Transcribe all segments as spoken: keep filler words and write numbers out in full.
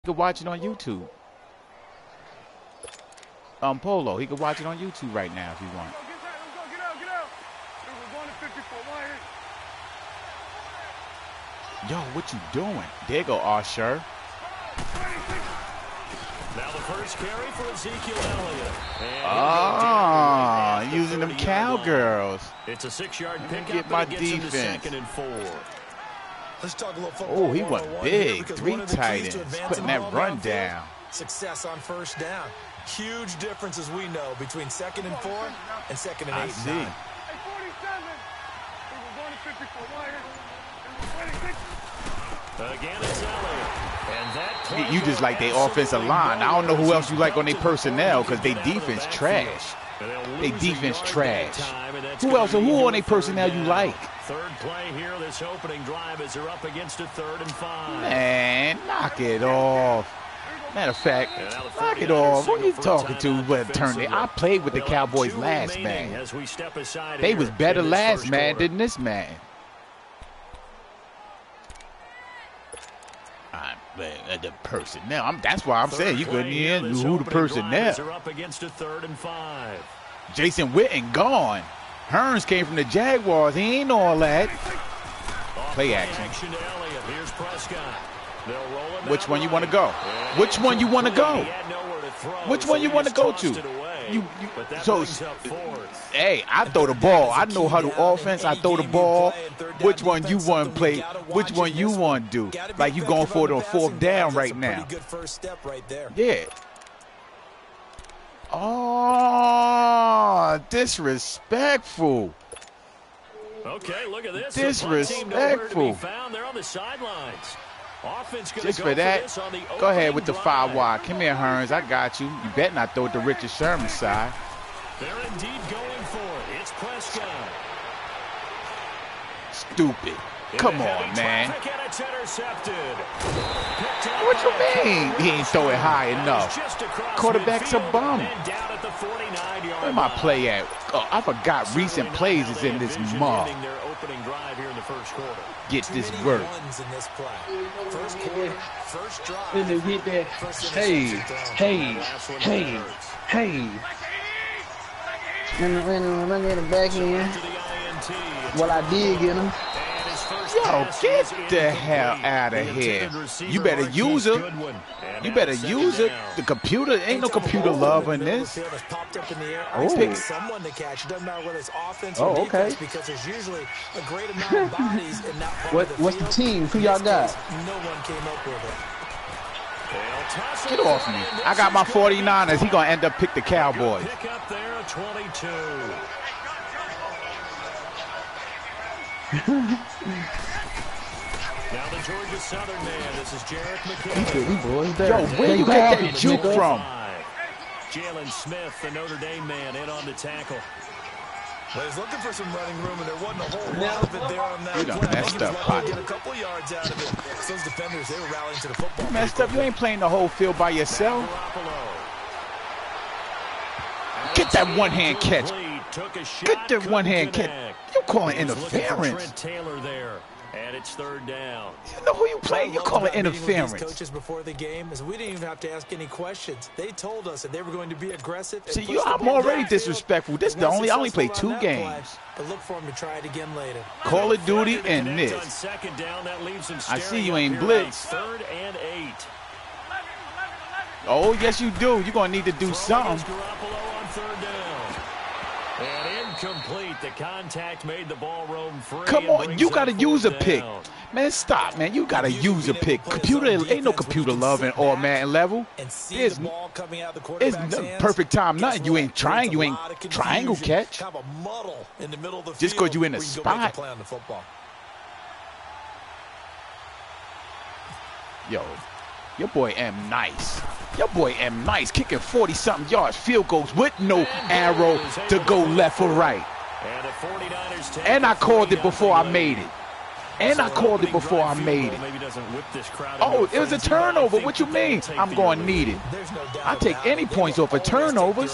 He could watch it on YouTube. Um, Polo, he could watch it on YouTube right now if he wants. Yo, what you doing? There go Usher. Now the first carry for Ezekiel Elliott. Ah, using them cowgirls. It's a six-yard pickup. Get my defense. Second and four. Let's talk a little football. Oh, he went big. Three tight ends, putting that run down. Success on first down. Huge differences we know between second and four and second and eight. I see. And nine. Again, it's Elliott. And that You just like their offensive line. I don't know who else you like on their personnel because they defense trash. They defense trash. Who else or who on their personnel you like? Third play here, this opening drive as they're up against a third and five. Man, knock it off. Matter of fact, knock it off. Who you talking to? But turn it. I played with the Cowboys last man. They was better last man than this man. I, man, the personnel. I'm, that's why I'm saying you couldn't hear who the personnel. Up against a third and five. Jason Witten gone. Hearns came from the Jaguars. He ain't all that. Play action. Which one you want to go? Which one you want to go? Which one you want to go to? You, you, so, hey, I throw the ball. I know how to offense. I throw the ball. Which one you want to play? Which one you want to do? Like you going for it on fourth down right now. Yeah. Oh, disrespectful. Okay, look at this. Disrespectful. They're on the sidelines. Just for that, go ahead with the five wide. Come here, Hearns. I got you. You better not throw it to Richard Sherman's side. They're indeed going for it. It's Prescott. Stupid. Come on, man. What you mean? He ain't throw it high enough. Quarterback's a bum. Where my play at? Oh, I forgot recent plays is in this mug. Get this work. Hey, hey, hey, hey. Let me, let me, let me get it back in. Well, I did get him. Yo, get the hell out of here. You better use it. You better use it. The computer, ain't no computer love in this. Oh, pick someone to catch. It doesn't matter whether it's offense or oh, okay. defense because there's usually a great amount of bodies and not part what, of the what's field. the team? Who y'all got? No one came up with it. Get off me. I got my forty-niners. He going to end up pick the Cowboys. Pick up there, twenty-two. Now the Georgia Southern man, this is Jarek McKinnon. Yo, where you get that juke from? Jalen Smith, the Notre Dame man, in on the tackle. Well, he's looking for some running room, and there wasn't a whole lot of it there on that You done play. messed up, Pocket. Get a couple yards out of it. Those defenders, they were rallying to the football. You messed up. You ain't playing the whole field by yourself. Get that one-hand catch. Get that one-hand catch. You calling interference. Taylor there. And it's third down. You know who you playing? You call it interference. Coaches before the game is we didn't even have to ask any questions. They told us that they were going to be aggressive. See, you, I'm already disrespectful. This is the only. I only played two games. But look for him to try it again later. Call of Duty and this. I see you ain't blitz. Third and eight. Oh yes, you do. You're gonna need to do something. Complete. The contact made the ball roam free. Come on, you gotta use a pick. Man, stop, man. You gotta use a pick. Computer, ain't no computer love in all man level. It's, it's no perfect time, nothing. You ain't trying, you ain't triangle catch. Just because you in a spot. Yo, your boy M nice. Your boy M nice, kicking forty-something yards, field goals with no arrow to go left or right. And I called it before I made it. And I called it before I made it. Oh, it was a turnover. What you mean? I'm going to need it. I take any points off of turnovers.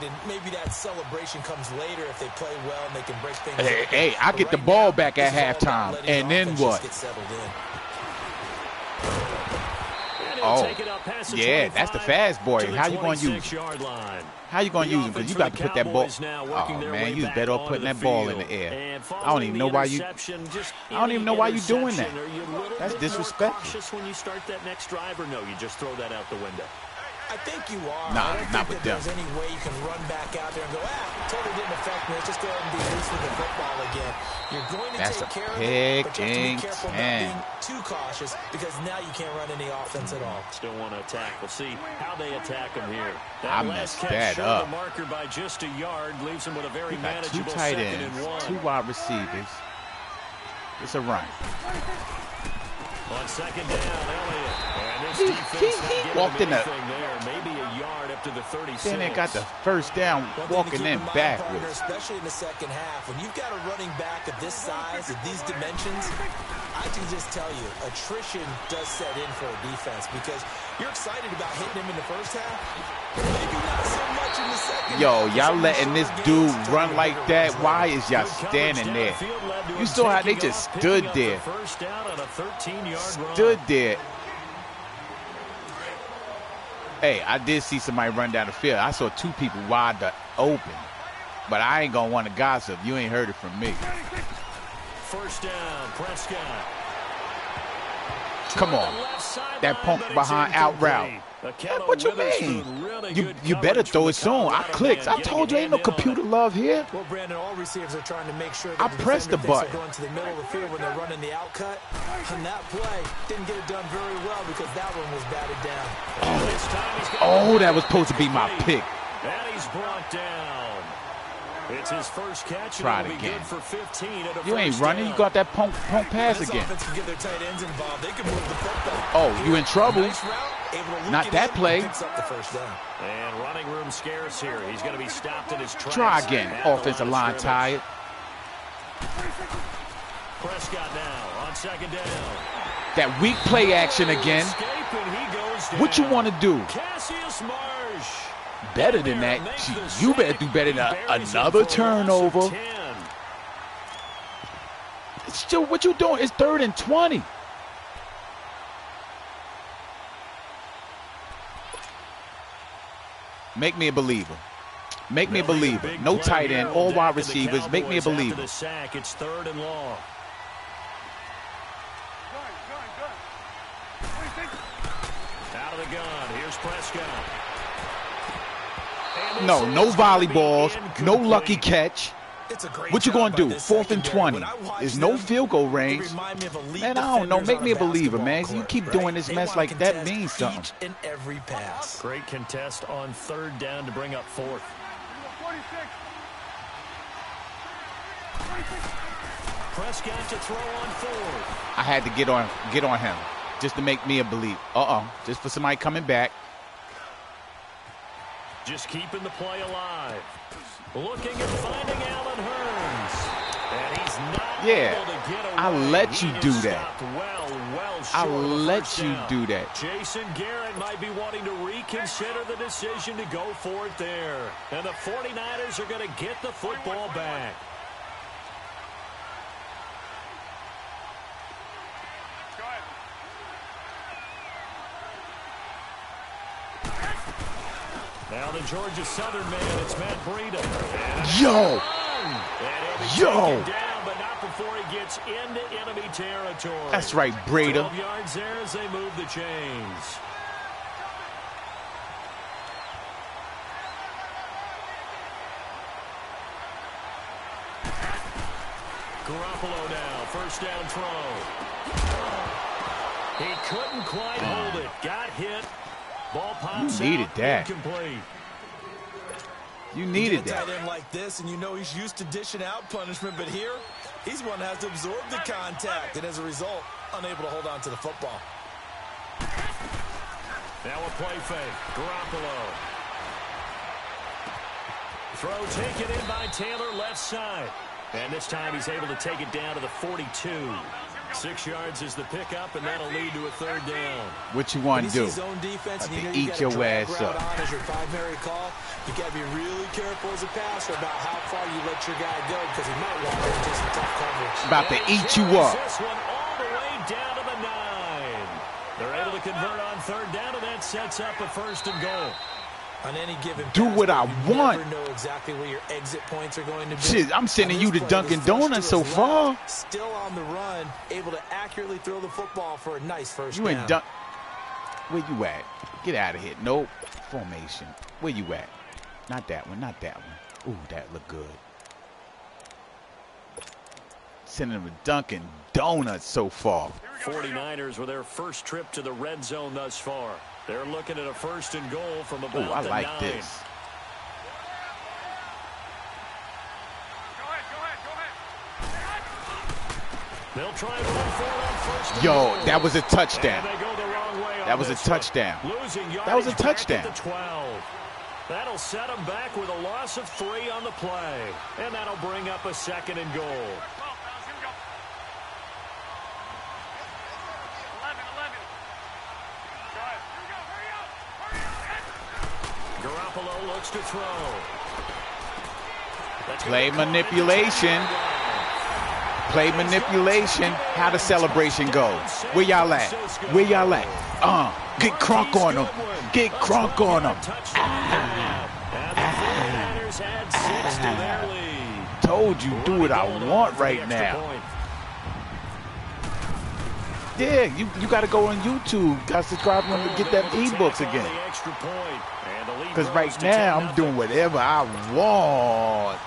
Hey, hey, I get the ball back at halftime. And then what? Oh, take it up past the yeah, that's the fast boy. to the How you going to use him? twenty-six-yard line. How you going to The use him? Because you offense got to for put the that ball. Cowboys now working Oh, their man, way you was back better off onto putting the that ball in field. the air. And I don't following even the know why you. interception, just I don't any even know why you doing that. interception, are you a little That's bit more disrespectful. cautious when you start that next drive, or no, you just throw that out the window? I think you are. Nah, I don't not think with that them. there's any way you can run back out there and go, ah, totally didn't affect me. Let's just go ahead and be loose with the football again. You're going to That's take a care of it, but you have to be picking careful not ten. being too cautious because now you can't run any offense at all. Still want to attack. We'll see how they attack him here. That I last messed catch that showed up. the marker by just a yard, leaves him with a very We got two manageable tight second ends, and one. two wide receivers. It's a run. On second down, Elliott. And this He- defense he- not he giving walked him in the- anything there. Maybe a yard up to the thirty-six. Then they got the first down, One thing to walking keep in mind, partner, backwards. especially in the second half, when you've got a running back of this size, of these dimensions, I can just tell you, attrition does set in for a defense because you're excited about hitting him in the first half, maybe not so much in the second Yo, half. y'all Some letting this short dude games run turn like into that? bigger Why runs. is y'all Good coverage standing there? downfield led to You him saw how they taking just off, picking stood up the there. First down on a thirteen-yard run. Stood there. Hey, I did see somebody run down the field. I saw two people wide open. But I ain't going to want to gossip. You ain't heard it from me. First down, Prescott. Come on. That pump behind out route. What you mean? You you better throw it soon. I clicked. I told you ain't no computer love here. Well, Brandon, all receivers are trying to make sure that I the pressed the defender thinks button. they're going to the middle of the field when they're running the outcut. On that play, didn't get it done very well because that one was batted down. Oh, that was supposed to be my pick. And he's brought down. It's his first catch. Try and it it'll be again. good for fifteen at a You ain't first running. You down. got that pump pump pass This again. offense can get their tight ends involved. They can move the football. Oh, you in trouble. Nice route, able to loop Not it that in, play. picks up the first down. And running room scarce here. He's going to be stopped in his tracks. Try again. at the Offensive line of tired. scrimmage. Prescott now on second down. That weak play action again. Escape, and he goes down. What you want to do? Cassius Marsh. Better than that. Gee, you better do better than another turnover. Still, what you doing? It's third and twenty. Make me a believer. Make me a believer. No tight end, all wide receivers. Make me a believer. The sack. It's third and long. Out of the gun. Here's Prescott. And No, this no is gonna be volleyballs, no incomplete. lucky catch. It's a great What you job gonna by do? this Fourth and secondary. twenty. When I watch There's no them, field goal they range. remind me of elite Man, I don't know. defenders Make on me a a believer, basketball man. You court, keep right? doing this They mess wanna like that contest means something. each and every pass. Great contest on third down to bring up fourth. Prescott to throw on fourth. I had to get on get on him just to make me a believer. Uh-oh. Just for somebody coming back. Just keeping the play alive. Looking and finding Allen Hurns. And he's not Yeah, able to get away. I let He you is do that. stopped well, well I short of a let first you down. do that. Jason Garrett might be wanting to reconsider the decision to go for it there. And the forty-niners are going to get the football back. Now the Georgia Southern man, it's Matt Breida. Yo! Yo! Down, but not before he gets into enemy territory. That's right, Breida. twelve yards there as they move the chains. Garoppolo now, first down throw. He couldn't quite hold it. Got hit. Ball pops You needed out, that. incomplete. You You needed get a tight that. end like this, and you know he's used to dishing out punishment, but here, he's one that has to absorb the contact, and as a result, unable to hold on to the football. Now a play fake. Garoppolo. Throw taken in by Taylor, left side. And this time he's able to take it down to the forty-two. Six yards is the pickup, and that'll lead to a third down. What you When want you to see do? zone defense and About you to know you eat got your a drag ass route up. on as your primary call, you got to be really careful as a passer about how far you let your guy go because he might walk into some tough coverage. About to eat you up. This one all the way down to the nine. They're able to convert on third down, and that sets up a first and goal. On any given do what I you want. Never know exactly where your exit points are going to be. Shit, I'm sending you to point, Dunkin' Donuts so far. Still on the run, able to accurately throw the football for a nice first you down. You ain't done. Where you at? Get out of here. Nope. Formation. Where you at? Not that one. Not that one. Ooh, that look good. Sending them to Dunkin' Donuts so far. forty-niners with their first trip to the red zone thus far. They're looking at a first and goal from about Ooh, I the like nine. this. They'll try and run for it on first and Yo, goal. that was a touchdown. And they go the wrong way on That was a this touchdown. one. Losing That was a yardage back touchdown. at the twelve. That'll set them back with a loss of three on the play. And that'll bring up a second and goal. Garoppolo looks to throw. That's Play manipulation. Play manipulation. How the celebration go? Where y'all at? Where y'all at? Uh, get crunk on them. Get crunk on them. Ah. Ah. Told you, do what I want right now. Yeah, you, you got to go on YouTube. Got to subscribe to them to get them ebooks again. Because right now, I'm doing whatever I want.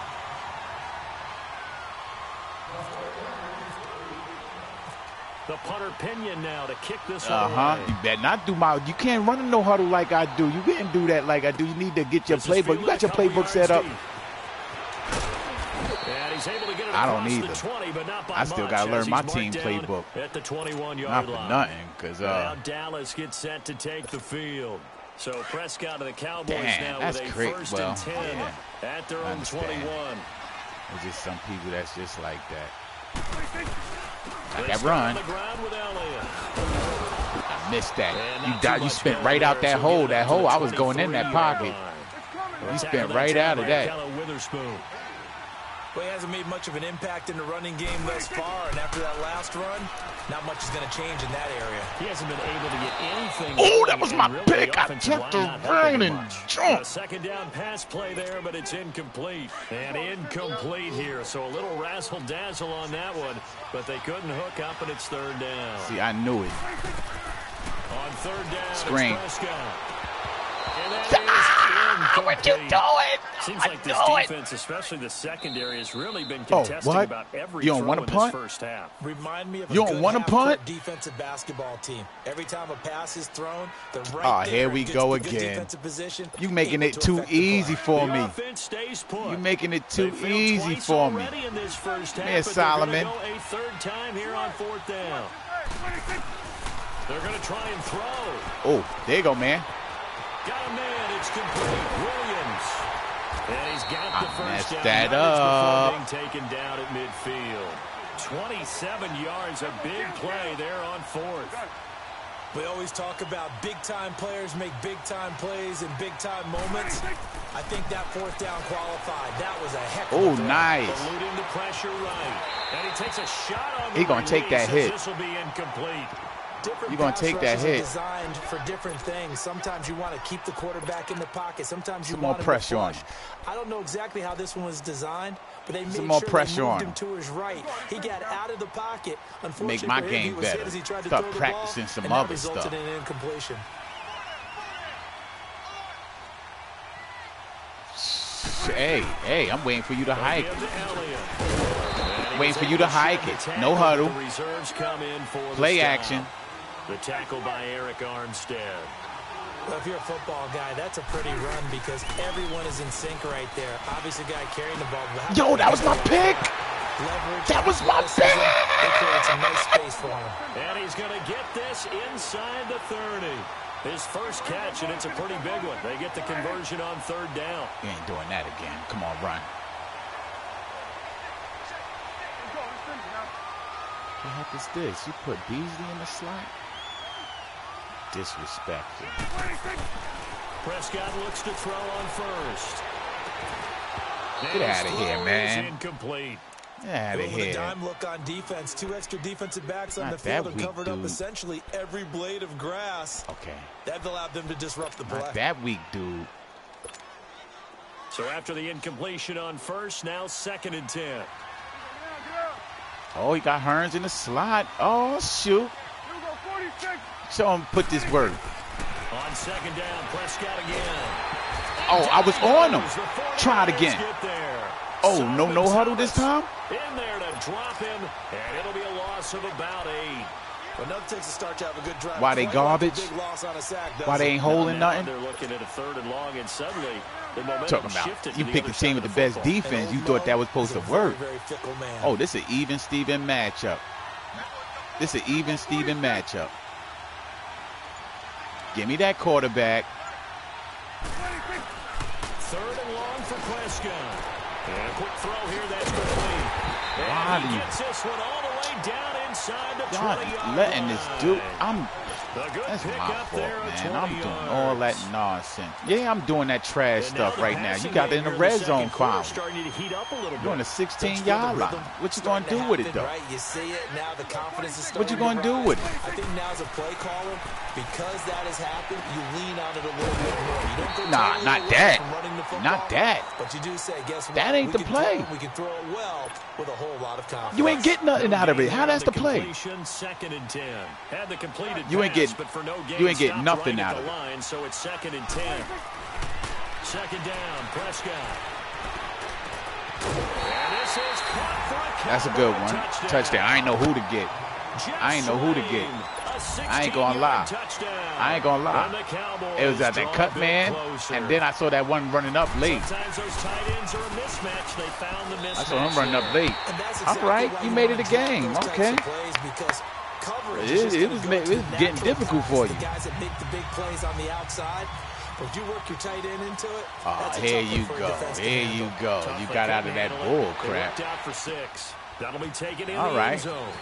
The punter Pinion now to kick this one Uh-huh. away. You better not do my... You can't run a no huddle like I do. You can't do that like I do. You need to get your This is playbook. You got your fielded a couple playbook set up. yards deep. And he's able to get it I don't across either. the twenty, but not by I still much got to learn as my he's team marked down playbook. at the twenty-one yard Not for line. nothing, because... Now Uh, Dallas gets set to take the field. So Prescott of the Cowboys Damn, now that's with a great. first Well, and ten yeah. at their I own understand. twenty-one. there's just some people that's just like that. They Like that start run. on the ground with Elliott. I missed that. And You not got too you much spent down right out there, that so hole. get That up to hole, the I was going in that twenty-three-yard pocket. line. You Tackled spent that right time out of by that. Ahkello Witherspoon. Well, he hasn't made much of an impact in the running game thus far, and after that last run, not much is going to change in that area. He hasn't been able to get anything. Oh, that going, was and my really pick. the I offensive jumped line not around helping and much. jumped. A second down pass play there, but it's incomplete. And incomplete here, so a little razzle-dazzle on that one, but they couldn't hook up, and it's third down. See, I knew it. On third down, Screen. it's Prescott. And that is Ah, what you incomplete. doing? Seems I like this knew it. defense, especially the secondary, has really been Oh, contesting what? about every You don't throw want in to this punt? first half. Remind me of a You don't good wanna half-court punt? defensive basketball team. Every time a pass is thrown, the right Oh, there here we gets go the good again. defensive position, You making able it to too affect the play. easy for The me. offense stays put. You making it too They failed easy twice for me. already in this first half, Yeah, but they're gonna Solomon. go a third time here on fourth down. They're going to try and throw. Oh, there you go, man. Got a man. It's complete. Williams. And he's got the I first messed down. that Yardage up. before being taken down at midfield. twenty-seven yards, a big play there on fourth. We always talk about big-time players make big-time plays in big-time moments. I think that fourth down qualified. That was a heck of a Oh, throw. nice. Eluding the pressure right. And he takes a shot on the He gonna take that release as hit. This will be incomplete. Different You gonna pass take that rushes are hit. designed for different things. Sometimes you want to keep the quarterback in the pocket. Sometimes you Some more want him to pressure on flush. him. I don't know exactly how this one was designed, but they made Some more sure pressure they moved on him him. to his right. He got out of the pocket. Unfortunately, Make my for him, game he was hit better. as he tried to Start throw the practicing ball, some and that other resulted stuff. in an incompletion. Hey, hey, I'm waiting for you to hike. Give to Elliott. And he Waiting was for you able to hike shed it. the tackle, No huddle. but the reserves come in for the Play stop. action. The tackle by Eric Armstead. Well, if you're a football guy, that's a pretty run because everyone is in sync right there. Obviously, guy carrying the ball. How Yo, about that was my pick. leverage, That was my athleticism, pick. They created some nice space for him. And he's going to get this inside the thirty. His first catch, and it's a pretty big one. They get the conversion on third down. You ain't doing that again. Come on, run. What heck is this? You put Beasley in the slot? Disrespectful. Prescott looks to throw on first. Get And his outta here, throw man. is incomplete. Get out of here. Dime look on defense. Two extra defensive backs on Not the field that and weak, covered dude. up essentially every blade of grass. Okay. That allowed them to disrupt the play. Not that weak, dude. So after the incompletion on first, now second and ten. Oh, he got Hearns in the slot. Oh, shoot. Show him put this work. On second down, Prescott again. Oh, I was on him. Try it again. Oh, no, no huddle this time? In there to drop him, and it'll be a loss of about eight. Enough takes to start to have a good drive. Why they garbage? Big loss on a sack, Why they ain't holding now nothing? They're looking at a third and long, and suddenly the momentum Talking shifted about to you the pick a other team side with the of best football. defense. You thought that was supposed to work. Very, very fickle man. Oh, this is an even Steven matchup. This is an even Steven matchup. Give me that quarterback. Third and long for Prescott. And a quick throw here, that's complete. Why And do he you- gets this one all the way down inside the twenty-yard Y'all letting this dude. I'm. The good That's pick my up fault, there at man. I'm twenty doing all that yards. nonsense. Yeah, I'm doing that trash And stuff the right now. You passing got it in game the here red second zone quarter foul. starting to heat up a little You're on the bit. sixteen yard line. What you gonna do with it though? Right? You see it now. The confidence is What you starting gonna to do rise. with it? I think now as a play caller, because that has happened, you lean on it a little bit more. You don't go Nah, totally not away that. from running the football, Not that. But you do say, guess what? That ain't we the can play. Throw it, we can throw it well with a whole lot of confidence. You ain't getting nothing out of it. How that's the play? Completion, second and ten. Had the completed You ain't pass, getting- but for no gain, you ain't getting stopped nothing right out at of the it. line, so it's second and ten. Second down, Prescott. And this is caught for a That's a good one. touchdown. Touchdown. I ain't know who to get. I ain't know who to get. I ain't gonna lie. I ain't gonna lie. It was at that cut man, and then I saw that one running up late. Sometimes those tight ends are a mismatch. They found the mismatch. I saw him running up late. And that's All exactly right, why you you made it wanna a drop game. those types Okay. of plays, because coverage It- is just it gonna was go ma- to it the was getting natural difficult guys, for the you. guys that make the big plays on the outside. But if you work your tight end into it, Oh, that's a here tough you one for a go. defense to Here handle. you go. Tough You they got out couldn't of that handle it. bull They crap. worked out for six. That'll be taken in All the right. end zone.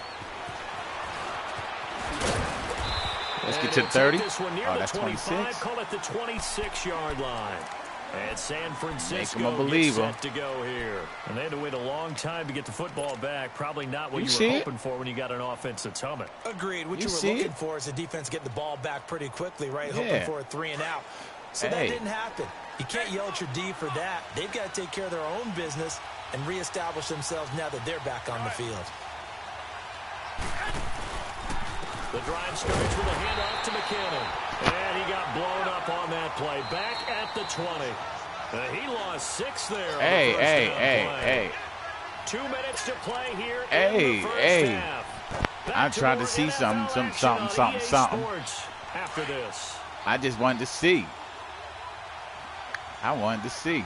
Let's And get to he'll take thirty. this one near Oh, the that's twenty-five, twenty-six. call it the twenty-six yard line. And San Francisco Make 'em a gets believer. set to go here. And they had to wait a long time to get the football back. Probably not what You you, see were it? hoping for when you got an offense that's humming. Agreed. What You you, were see looking it? for is the defense getting the ball back pretty quickly, right? Yeah. Hoping for a three and out. So Hey. that didn't happen. You can't yell at your D for that. They've got to take care of their own business and reestablish themselves now that they're back on the field. The drive starts with a handoff to McKinnon. And he got blown up on that play. Back at the twenty. Uh, he lost six there. on the Hey, first hey, down hey, play. hey. Two minutes to play here Hey, in the first hey. half. Back I'm trying to more see N F L something, some- action something, on something, E A something. Sports after this. I just wanted to see. I wanted to see.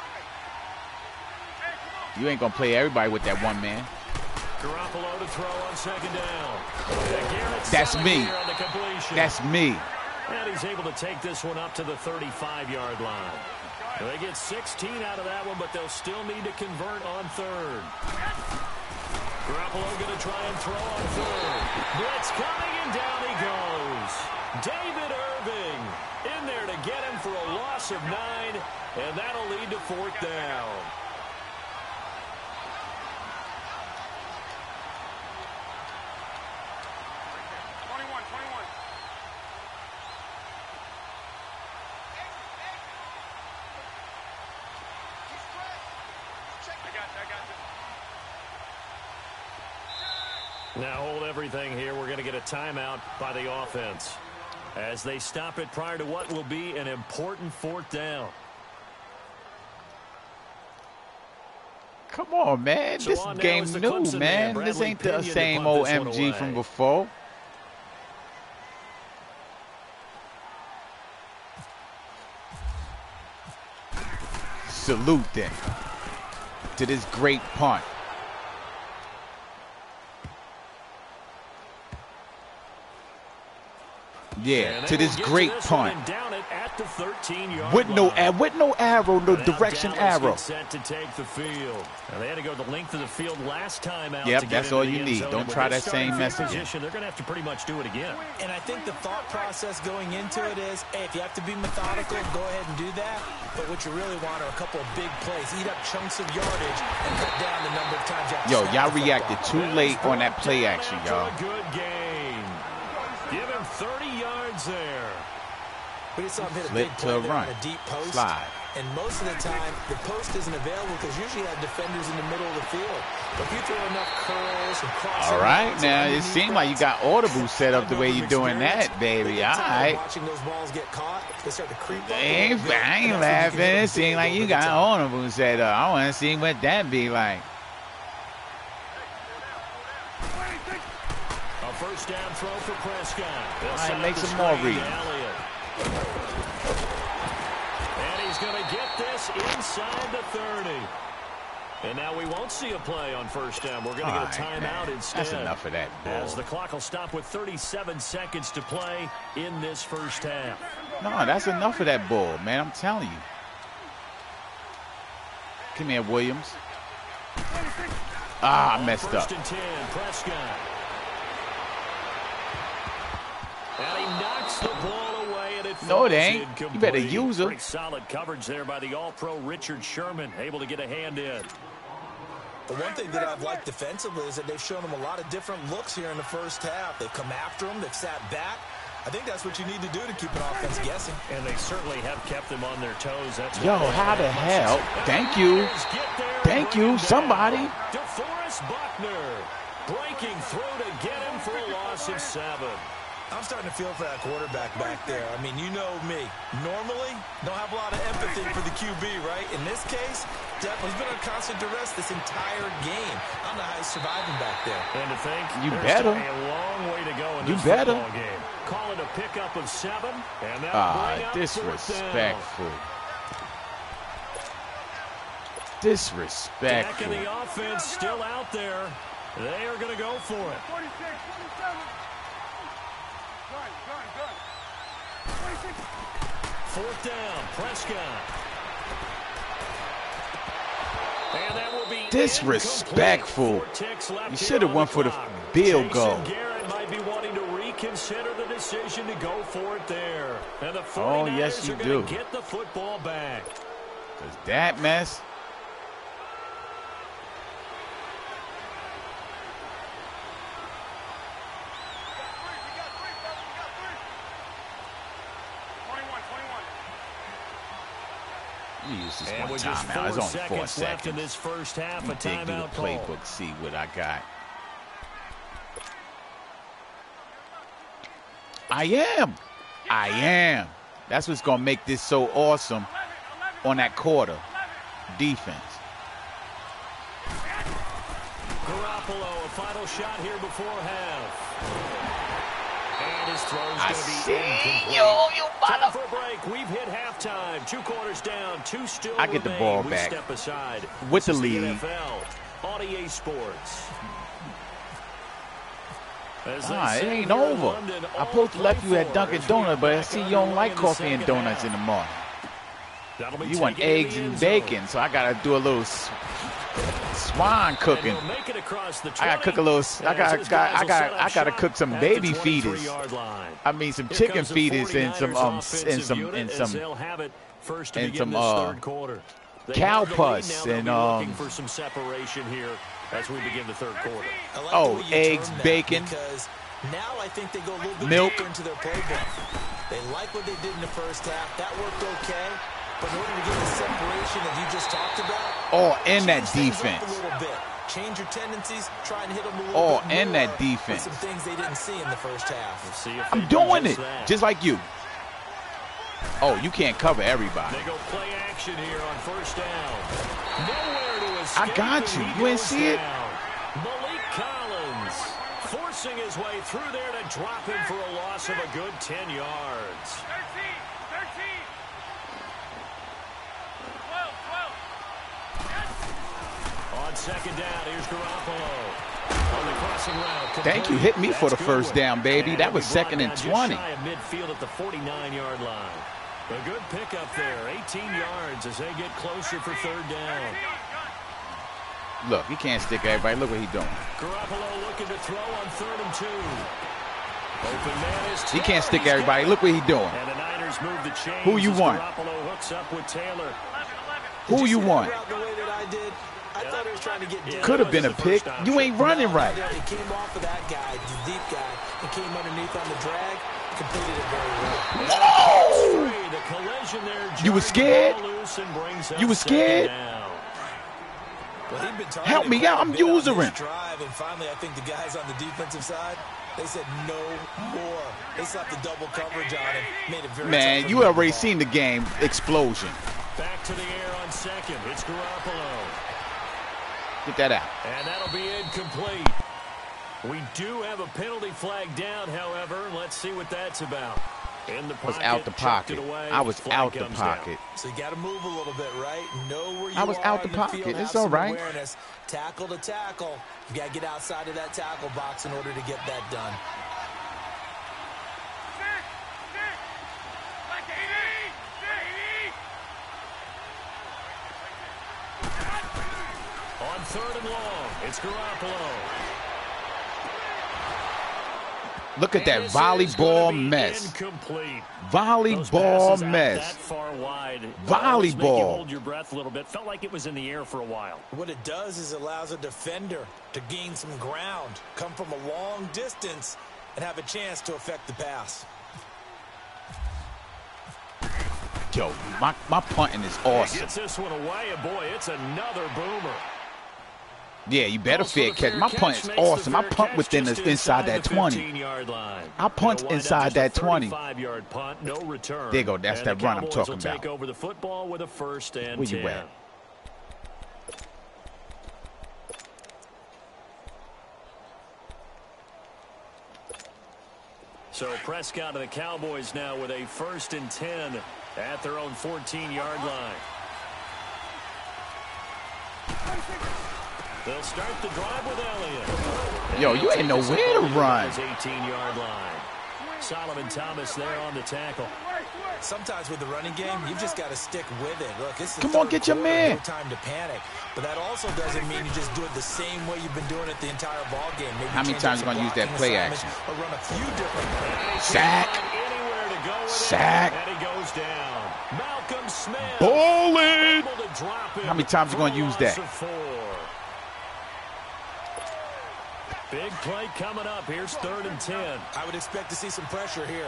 You ain't gonna play everybody with that one man. Garoppolo to throw on second down. And Garrett That's Selleck me. here on the completion. That's me. And he's able to take this one up to the thirty-five yard line. They get sixteen out of that one, but they'll still need to convert on third. Garoppolo going to try and throw on third. Blitz coming, and down he goes. David Irving in there to get him for a loss of nine, and that'll lead to fourth down. Now hold everything here. We're going to get a timeout by the offense as they stop it prior to what will be an important fourth down. Come on, man. So This on now game is the new, Clemson man. man, This Bradley ain't the Pinion to same punt old this one M G away. from before. Salute then to this great punt. Yeah, And to they this will get great this one punt. and down it at at the thirteen-yard with no line. with no arrow, no direction Dallas arrow. gets set to take the field. Now, they had to go the length of the field last time out. Yep, to get that's into all the you end need. zone. Don't With try their that same starting mess field again. position, they're going to have to pretty much do it again. And I think the thought process going into it is, hey, if you have to be methodical, go ahead and do that. But what you really want are a couple of big plays. Eat up chunks of yardage and cut down the number of times you have to Yo, snap y'all the football. reacted too late on that play action, y'all. A good game. Give him thirty yards there. We just saw him hit a Flip big to play a there run. on a deep post. Slide. And most of the time, the post isn't available because usually you have defenders in the middle of the field. But if you throw enough curls and crosses. All right, now it seems like you got audible set up the way you're doing that, baby. All right. Watching those balls get caught, they start to creep up. I ain't, I ain't laughing. It seems like you got audible set up. I want to see what that be like. A first down throw for Prescott. All right, make some more reading. And he's going to get this inside the thirty. And now we won't see a play on first down. We're going to get a All right, timeout man. instead. That's enough of that As ball. the clock will stop with thirty-seven seconds to play in this first half. No, that's enough of that ball, man. I'm telling you. Come here, Williams. Ah, I messed First up. and ten, Prescott. And he knocks the ball away, and it No, it falls ain't. You incomplete. better use her. Pretty solid coverage there by the All-Pro Richard Sherman, able to get a hand in. The one thing that I've liked defensively is that they've shown them a lot of different looks here in the first half. They've come after them. They've sat back. I think that's what you need to do to keep an offense guessing. And they certainly have kept them on their toes. That's Yo, what how the hell? Thank you. Thank you, somebody. DeForest Buckner breaking through to get him for a loss of seven. I'm starting to feel for that quarterback back there. I mean, you know me. Normally, don't have a lot of empathy for the Q B, right? In this case, definitely he's been on constant duress this entire game. I don't know how he's surviving back there. And to think, You there's better. still a long way to go in You this better. football game. Call it a pickup of seven, and that'll Ah, bring up fourth down. disrespectful. Back Disrespectful. in the offense, still out there. They are going to go for it. Fourth down, Prescott. And that will be Disrespectful. incomplete. Four ticks left You here should have on went for the clock. field Jason goal. Garrett might be wanting to reconsider the decision to go for it there. And the Oh, yes, 49ers you are going to do. get the football back. Cause that mess. Let me use this And one with just timeout. It's four only four seconds left in seconds. this first half, Let a me dig through the timeout call. playbook, see what I got. I am. I am. That's what's going to make this so awesome on that quarter. Defense. Garoppolo, a final shot here before half. And his throw's I going to be see incomplete. you, you Time mother. for a break. We've hit halftime. Two quarters down, two still I get the remain. ball We back step aside. with This the is lead. N F L on E A Sports. As they Ah, it say ain't here in over. London, I all supposed to left you at for Dunkin' as we Donuts, but I back see you underway don't like in the coffee and second donuts half. in the morning. That'll be You want taken in eggs the and end zone. bacon, so I gotta do a little s- swine And cooking. he'll make it across the I gotta cook a twenty, little. I as gotta, his got, guys I will got, set up I gotta shop cook some at the baby feeders. twenty-three-yard line. I mean, some Here chicken comes the feeders and some 49ers um and offensive some unit and as some they'll have it first to and begin some, this uh, third quarter. They cow have the lead, pus now they'll and, be looking um, for some separation here as we begin the third quarter. I like Oh, the way you eggs, term that bacon. Because now I think they go a little bit Milk. deeper into their playbook. They like what they did in the first half. That worked okay. But in order to get the separation that you just talked about, all in that change things up defense. a little bit. Change your tendencies. Try and hit them a little All bit in more that defense. with some things they didn't see in the first half. We'll see if I'm they do doing just it, that. just like you. Oh, you can't cover everybody. They go play action here on first down. Nowhere to escape. I got and you. he You ain't goes see it? down. Malik Collins forcing his way through there to drop him for a loss of a good ten yards. On second down, here's Garoppolo. On the crossing route. Thank you. complete. Hit me for the That's first good. down, baby. And That he'll was be brought second and down just twenty. shy of midfield at the forty-nine-yard line. A good pickup there, eighteen yards as they get closer for third down. Look, he can't stick everybody. Look what he's doing. Garoppolo looking to throw on third and two. Open man is he can't stick everybody. Look what he's doing. And the Niners move the chains. Who you want? Garoppolo hooks up with Taylor. Who you, you want? The way that I did? I thought he was trying to get yeah, could have been a pick. You ain't running right. He came off of that guy, the deep guy, and came underneath on the drag. Completed it very well. No! The collision there, you were scared? You were scared? Well, he'd been help me out. I'm using it. Drive, and finally, I think the guys on the defensive side, they said no more. They slapped the double coverage on him. Made it very Man, you already seen the game explosion. Back to the air on second. It's Garoppolo. Get that out. And that'll be incomplete. We do have a penalty flag down, however. Let's see what that's about. In the pocket, was out the pocket. I was out the pocket. Down. So you got to move a little bit, right? Know where you I was are out the pocket. Field, it's all right. Awareness. Tackle to tackle. You got to get outside of that tackle box in order to get that done. On third and long, it's Garoppolo. Look at that volleyball mess. Incomplete. Volleyball mess. That far wide. Volleyball. Hold your breath a little bit. Felt like it was in the air for a while. What it does is allows a defender to gain some ground, come from a long distance, and have a chance to affect the pass. Yo, my, my punting is awesome. Gets this one away, and boy, it's another boomer. Yeah, you better fair catch. My punt is awesome. I punt within the inside that twenty. I punt inside that twenty. There you go. That's that run I'm talking about. Take over the football with a first and Where you at? So Prescott and the Cowboys now with a first and ten at their own fourteen-yard line. They'll start the drive with Elliott. Yo, you ain't nowhere to run. eighteen-yard line. Solomon Thomas there on the tackle. Sometimes with the running game, you've just got to stick with it. Look, it's the Come on, get your man. No time to panic. But that also doesn't mean you just do it the same way you've been doing it the entire ball game. Maybe how many times are you going to use that play action? Or run a few different sack. Sack. And he goes down. Malcolm Smith. Bowling. How many times are you going to use that? Big play coming up. Here's third and ten. I would expect to see some pressure here.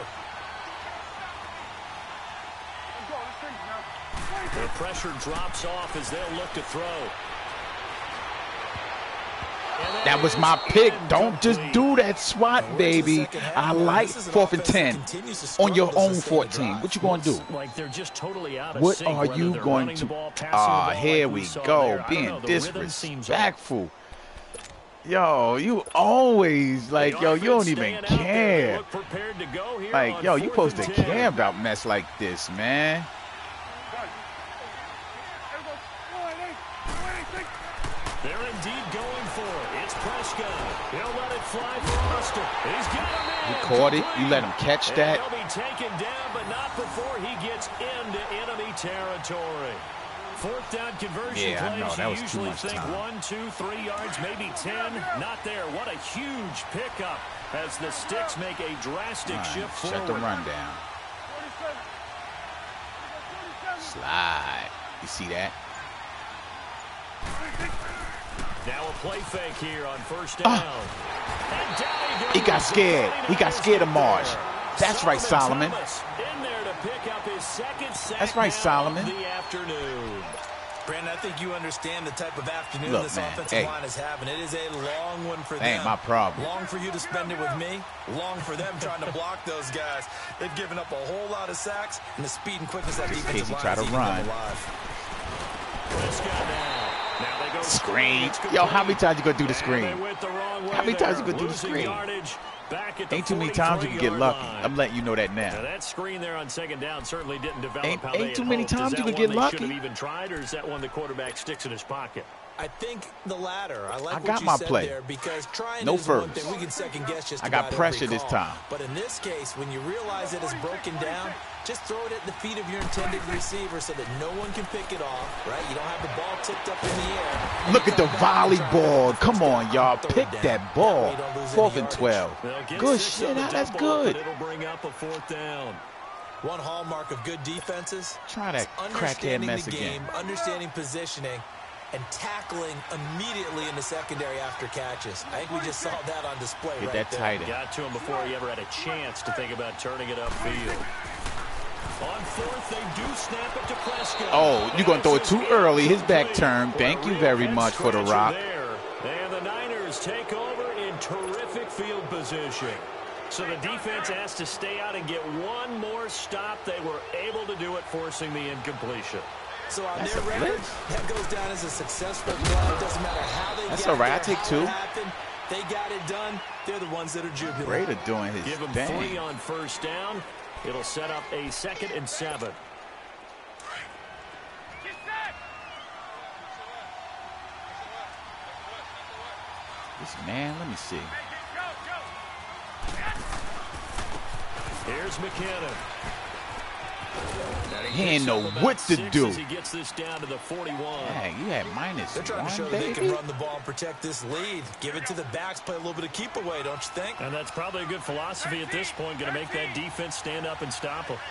The pressure drops off as they'll look to throw. That was my pick. Don't just do that swat, baby. I like fourth and ten on your own fourteen. What you going to do? Like they're just totally out of what sync, are you going to? Ah, here we go. Being disrespectful. Yo, you always like, yo, you don't even care. Like, yo, you supposed to care about mess like this, man. They're indeed going for it. It's Prescott. He'll let it fly for Austin. He's got him in. You caught it. You let him catch that. And he'll be taken down, but not before he gets into enemy territory. Fourth down conversion yeah, plays. I know. That was you too usually much think time. one, two, three yards, maybe ten. Not there. What a huge pickup as the Sticks make a drastic right, shift shut forward. the run down. Slide. You see that? Now a play fake here on first down. Oh. And down he goes. He got scared. He got scared of Marsh. That's right, Solomon. In there to pick up his second sack. That's right, Solomon. The afternoon. Brandon, I think you understand the type of afternoon Look, this man, offensive hey. line is having. It is a long one for That them. ain't my problem. Long for you to spend it with me. Long for them trying to block those guys. They've given up a whole lot of sacks, and the speed and quickness that defensive line try to is run. Prescott now. Now they go Screen. Yo, how many times you gonna do the screen? How many times you gonna do the screen? Ain't too many times you can get lucky. I'm letting you know that now. Now that screen there on second down certainly didn't develop Ain't, how ain't they too had many hoped. times Is you that can get one they lucky. should have even tried, or is that one the quarterback sticks in his pocket? I think the latter. I like I what got you my said play. there because trying No is one first. thing we can second guess just I got about pressure every this call. time. But in this case, when you realize it is broken down, just throw it at the feet of your intended receiver so that no one can pick it off, right? You don't have the ball tipped up in the air. Look at the volleyball. Come on, y'all. Pick that ball. Fourth and twelve. Good shit. Now that's good. It'll bring up a fourth down. One hallmark of good defenses. Try that crackhead mess the game, again. Understanding positioning, and tackling immediately in the secondary after catches. I think we just saw that on display Get right that there. tight end. Got to him before he ever had a chance to think about turning it upfield. On fourth, they do snap it to Prescott. Oh, you're going to throw it too early. His back turned. Thank you very much for the rock. And the Niners take over in terrific field position. So the defense has to stay out and get one more stop. They were able to do it, forcing the incompletion. So on That's their a record, blitz. that goes down as a successful play. It doesn't matter how they That's got all right. there, I take how two. it happened. They got it done. They're the ones that are jubilant. Raider doing his Give him thing. three on first down. It'll set up a second and seven. This man, let me see. Here's McKinnon. He ain't know what to do. He gets this down to the forty-one. Dang, you had minus They're trying one, to show that they baby. can run the ball and protect this lead. Give it to the backs, play a little bit of keep away, don't you think? And that's probably a good philosophy at this point, going to make that defense stand up and stop them.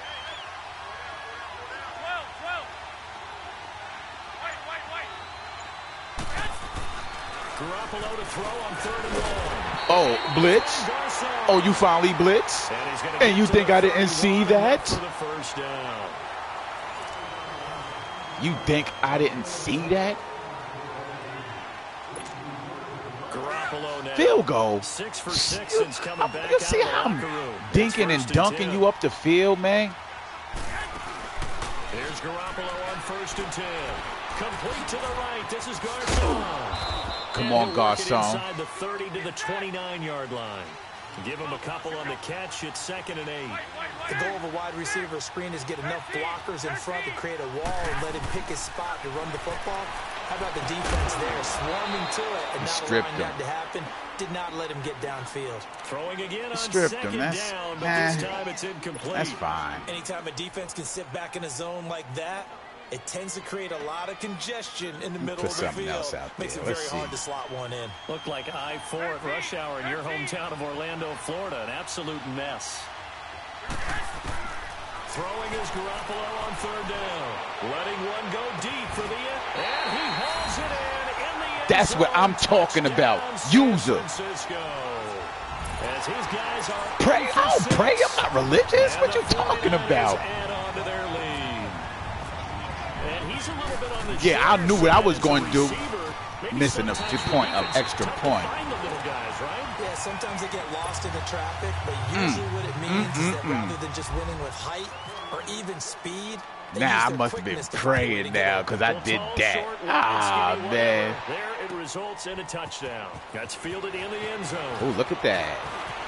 Garoppolo to throw on third and long. Oh, blitz. Oh, you finally blitz? And, he's gonna And get you to think the I didn't see thirty-one that? for the first down. You think I didn't see that? Garoppolo now. Field goal. Six for six since coming I'm- back you out see of the how I'm locker room. dinking and It's first dunking ten. you up the field, man? Here's Garoppolo on first and ten. Complete to the right. This is Garcon. Come And on, he'll work it Garcon. inside the thirty to the twenty-nine yard line. Give him a couple on the catch. It's second and eight. The goal of a wide receiver screen is get enough blockers in front to create a wall and let him pick his spot to run the football. How about the defense there, swarming to it and not Stripped allowing that him. to happen? Did not let him get downfield. Throwing again on Stripped him. second That's- down, but nah. this time it's incomplete. That's fine. Anytime a defense can sit back in a zone like that, it tends to create a lot of congestion in the middle Put of the something field. else out Makes there. it very Let's hard see. to slot one in. Looked like I four at rush hour in your hometown of Orlando, Florida. An absolute mess. Throwing is Garoppolo on third down. Letting one go deep for the end. And he hauls it in in the end That's what zone. I'm talking about. Touchdown, User. San Francisco. As his guys are Pray. three for I don't six. pray. I'm not religious. And What you the talking 49ers about? add on to their lead. And he's a little bit on the Yeah, I shorter knew what I side was as a going to do. receiver. Maybe Missing a sometimes point of it's extra tough to point. find the little guys, right? Yeah, sometimes they get lost in the traffic, but Mm. usually what it means is that rather than just winning with height or even speed, they Nah, use I their must have been quickness to find a way to praying get now open. because I Well, did tall, that. short, wide, Ah, skinny, man. whatever. There it results in a touchdown. That's fielded in the end zone. Oh, look at that.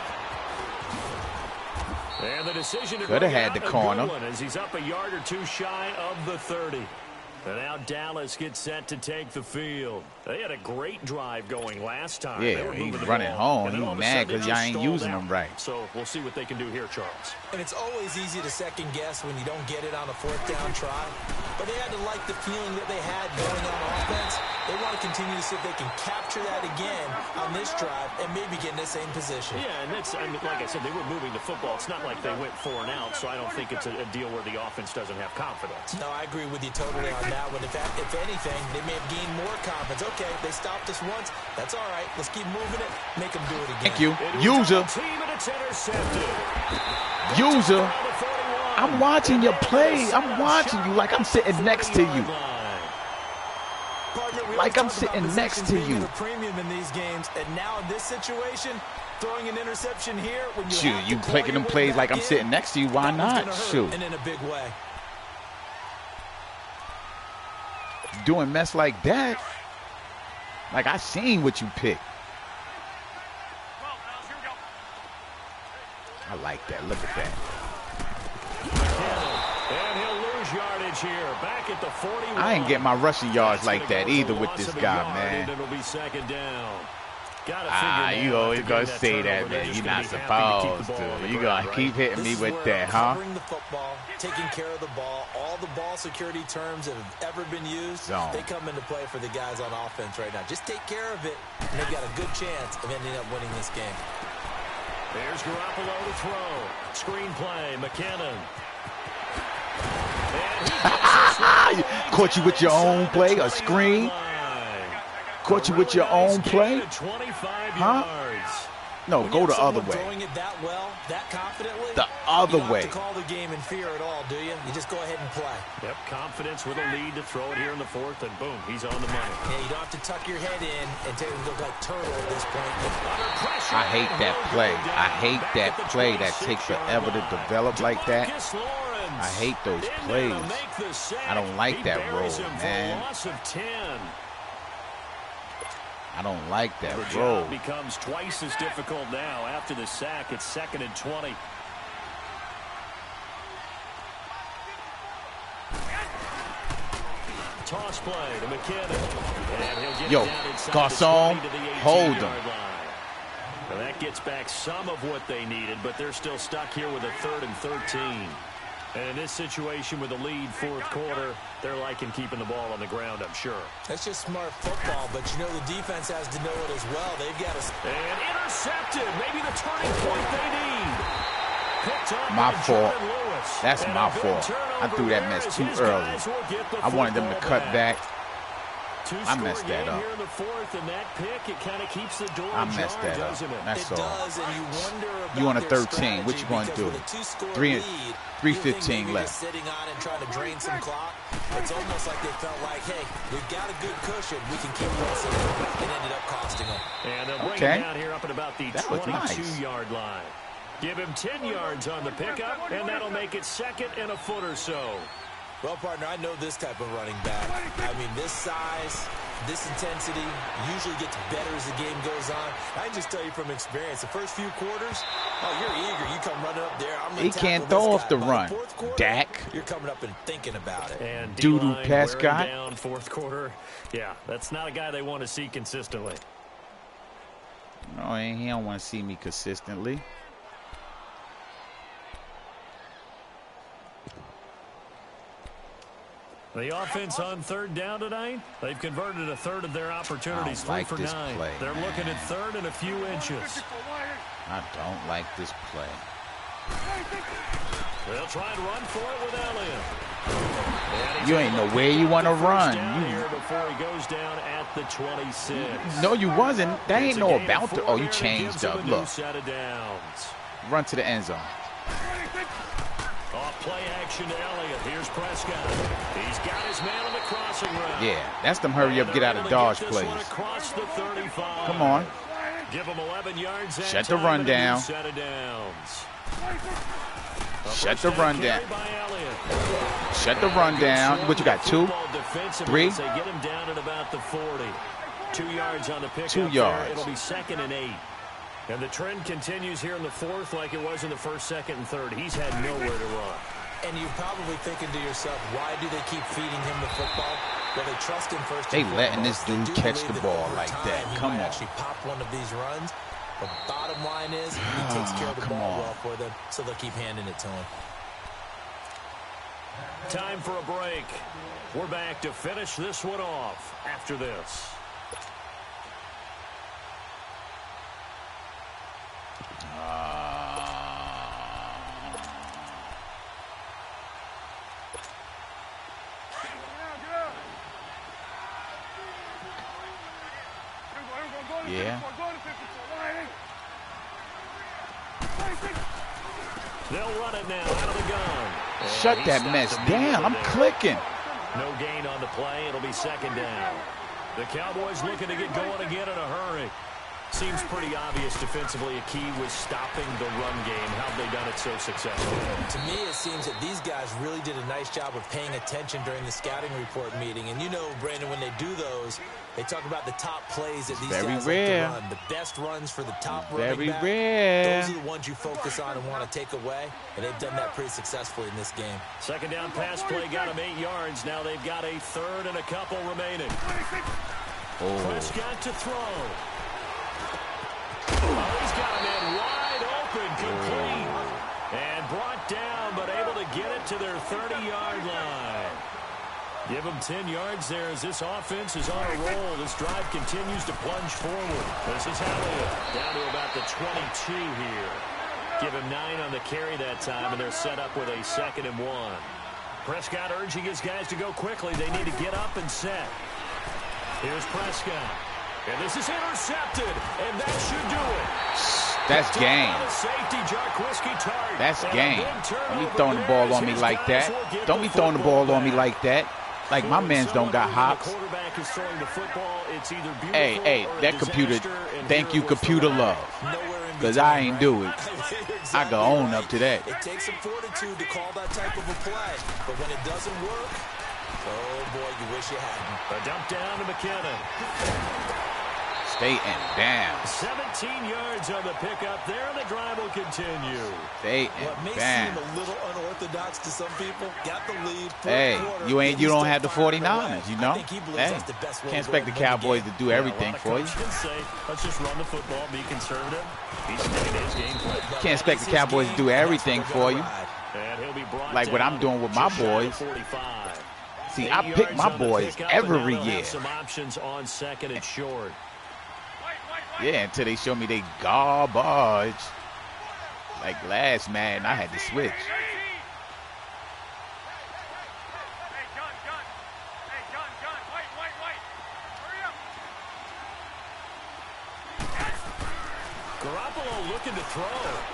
And the decision to Coulda bring had out the a good corner. one as he's up a yard or two shy of the thirty. And now Dallas gets set to take the field. They had a great drive going last time. Yeah, They were he moving the running ball. home. And then He all of a mad sudden, they 'cause y'all just ain't stalled using out. them right. So we'll see what they can do here, Charles. And it's always easy to second guess when you don't get it on a fourth down try. But they had to like the feeling that they had going on offense. They want to continue to see if they can capture that again on this drive and maybe get in the same position. Yeah, and that's, I mean, like I said, they were moving the football. It's not like they went four and out, so I don't think it's a, a deal where the offense doesn't have confidence. No, I agree with you totally on that one. In fact, if anything, they may have gained more confidence. Okay, they stopped us once. That's all right. Let's keep moving it. Make them do it again. Thank you. It was User. double team and it's intercepted. User. Around the forty-one. I'm watching your play. I'm watching you like I'm sitting next to you. Partner, we Like always I'm talk about sitting next possessions to being you. at a premium in these games, and now in this situation, throwing an interception here when you Shoot, have to you claw picking your them way plays like back I'm in, sitting next to you. Why that one's not? gonna hurt, Shoot. and in a big way. Doing mess like that. Like I seen what you picked. I like that. Look at that. And he'll lose yardage advantage here. Back at the forty-one. I ain't get my rushing yards like that either with this guy, man. It'll be second down. Ah, you always gonna say that, man. You're not supposed to. You gonna keep hitting me with that, huh? Covering the football, taking care of the ball, all the ball security terms that have ever been used, Zone. they come into play for the guys on offense right now. Just take care of it, and they've got a good chance of ending up winning this game. There's Garoppolo to throw. Screen play, McKinnon. Caught you with your own play, a screen. Caught you with your own play? Huh? No, go the other way. Throwing it that well, that confidently, the other you don't way. have to call the game in fear at all, do you? You just go ahead and play. Yep, confidence with a lead to throw it here in the fourth, and boom, he's on the money. Yeah, you don't have to tuck your head in and take it look like turtle at this point. I hate that play. I hate that play that takes forever to develop like that. I hate those plays. I don't like that roll, man. I don't like that the roll. Job becomes twice as difficult now after the sack. It's second and twenty. Toss play to McKinnon. And he'll get Yo, down inside Garcon, the twenty to the hold eighteen-yard him. line. Well, that gets back some of what they needed, but they're still stuck here with a third and thirteen. And in this situation with the lead fourth quarter, they're liking keeping the ball on the ground, I'm sure. That's just smart football, but you know the defense has to know it as well. They've got to... And intercepted. Maybe the turning point they need. Picked up My by fault. Jordan Lewis. That's And my a big fault. I turnover threw that there mess as too his early. guys will get the I wanted them to football cut back. I Two-score messed that game up. Here in the fourth, and that pick, it kind of keeps the door I messed ajar, that up. doesn't it? That's It all. does, and you wonder about You on a their thirteen. What you gonna strategy, do? because with a two-score Three- lead, three you think fifteen maybe left. just sitting on and trying to drain some clock. It's almost like they felt like, hey, we've got a good cushion. We can keep pressing. It ended up costing them. And they'll bring Okay. it down here up at about the That was nice. twenty-two-yard line. Give him ten yards on the pickup, and that'll make it second and a foot or so. Well, partner, I know this type of running back. I mean, this size, this intensity usually gets better as the game goes on. I can just tell you from experience, the first few quarters, oh, you're eager. You come running up there. I'm gonna He tackle can't this throw guy. off the By run. fourth quarter, Dak. You're coming up and thinking about it. And Doo-doo D-line Prescott. wearing down fourth quarter. Yeah, that's not a guy they want to see consistently. No, he don't want to see me consistently. The offense on third down tonight, they've converted a third of their opportunities, three like for this nine. play, They're man. looking at third and a few inches. I don't like this play. They'll try and run for it with Elliott. You ain't know where you want to run. Down You, here before he goes down at the twenty-six. no, you wasn't. That It's ain't a no gain about of to. four Oh, you here, and changed gives him up. a new Look, set of downs. run to the end zone. Off play action to Elliott. Here's Prescott. He's got his man on the crossing route. Yeah, that's them hurry up, get out of dodge plays. Come on. Give him eleven yards. that Shut the time run and a new down. set of downs. A Shut first the down run carry down. by Elliott. Shut the run down. What you got, two? Three? They get him down at about the forty. Two yards on the pickup. Two there. yards. It'll be second and eight. And the trend continues here in the fourth like it was in the first, second, and third. He's had nowhere to run. And you're probably thinking to yourself, why do they keep feeding him the football? Well, they trust him first. They and letting this foremost. dude They do catch the believe ball over like time that. he Come might on. actually pop one of these runs. The bottom line is he takes care of the Come ball on. well for them, so they'll keep handing it to him. Time for a break. We're back to finish this one off after this. Yeah. They'll run it now out of the gun. And Shut he that stops mess immediately down. I'm there. clicking. No gain on the play. It'll be second down. The Cowboys looking to get going again in a hurry. Seems pretty obvious defensively a key was stopping the run game. How have they done it so successfully? To me, it seems that these guys really did a nice job of paying attention during the scouting report meeting. And you know, Brandon, when they do those, they talk about the top plays that these Very guys rare. like to run. The best runs for the top Very running back. rare. Those are the ones you focus on and want to take away. And they've done that pretty successfully in this game. Second down pass play got them eight yards. Now they've got a third and a couple remaining. Oh. Prescott to throw. Oh, he's got a man wide open, complete, and brought down, but able to get it to their thirty-yard line. Give them ten yards there as this offense is on a roll. This drive continues to plunge forward. This is Elliott down to about the twenty-two here. Give him nine on the carry that time, and they're set up with a second and one. Prescott urging his guys to go quickly. They need to get up and set. Here's Prescott. And this is intercepted, and that should do it. That's game. That's game. Don't be throwing the ball on me like that. Don't be throwing the ball on me like that. Like my mans don't got hops. Hey, hey, that computer, thank you, computer love. Because I ain't do it. I can own up to that. It takes some fortitude to call that type of a play. But when it doesn't work, oh boy, you wish you hadn't. A dump down to McKinnon. Stay and down. seventeen yards on the pickup there, and the drive will continue. Stay What and may down. seem a little unorthodox to some people, got the lead. Hey, quarter, you ain't, you don't have the forty-niners, you know? I think he believes Hey, that's the best way can't to go expect the and win Cowboys game. to do everything for you. Say, let's just run the football, be conservative. He's sticking to his game plan. Can't expect the Cowboys to do everything for you. And he'll be brought Like what I'm doing with my boys. See, I pick my boys every year. Some options on second and short. Yeah, until they show me they garbage. Like last man, I had to switch. Garoppolo looking to throw.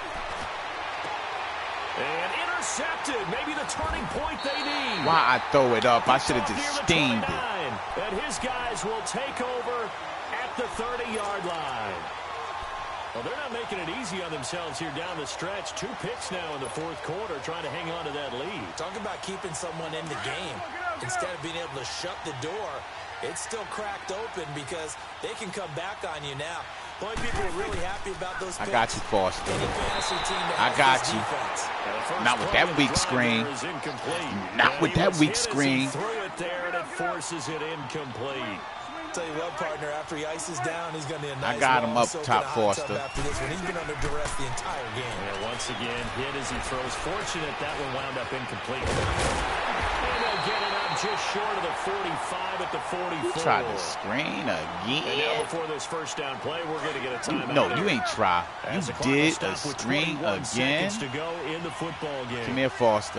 And intercepted. Maybe the turning point they need. Why I throw it up? I should have just steamed it. And his guys will take over at the thirty-yard line. Well, they're not making it easy on themselves here down the stretch. Two picks now in the fourth quarter, trying to hang on to that lead. Talk about keeping someone in the game. Instead of being able to shut the door, it's still cracked open because they can come back on you now. Boy, people are really happy about those picks. I got you, Foster. Any fantasy team that I has got this you. defense. Not with that weak screen. Not with that weak screen. Threw it there, and it forces it incomplete. Tell you what, partner, after he ices down, he's going to be a nice I got him long up soak top, in a hot tub Foster. after this one. He's been under duress the entire game. Yeah, once again, hit as he throws. Fortunate that one wound up incomplete. And they'll get it up just short of the forty-five at the forty-four. You tried to screen And now again. before this first down play, we're going to get a timeout. No, you ain't try. You As the clock will did a stop with screen twenty-one again. seconds to go in the football game. Come here, Foster.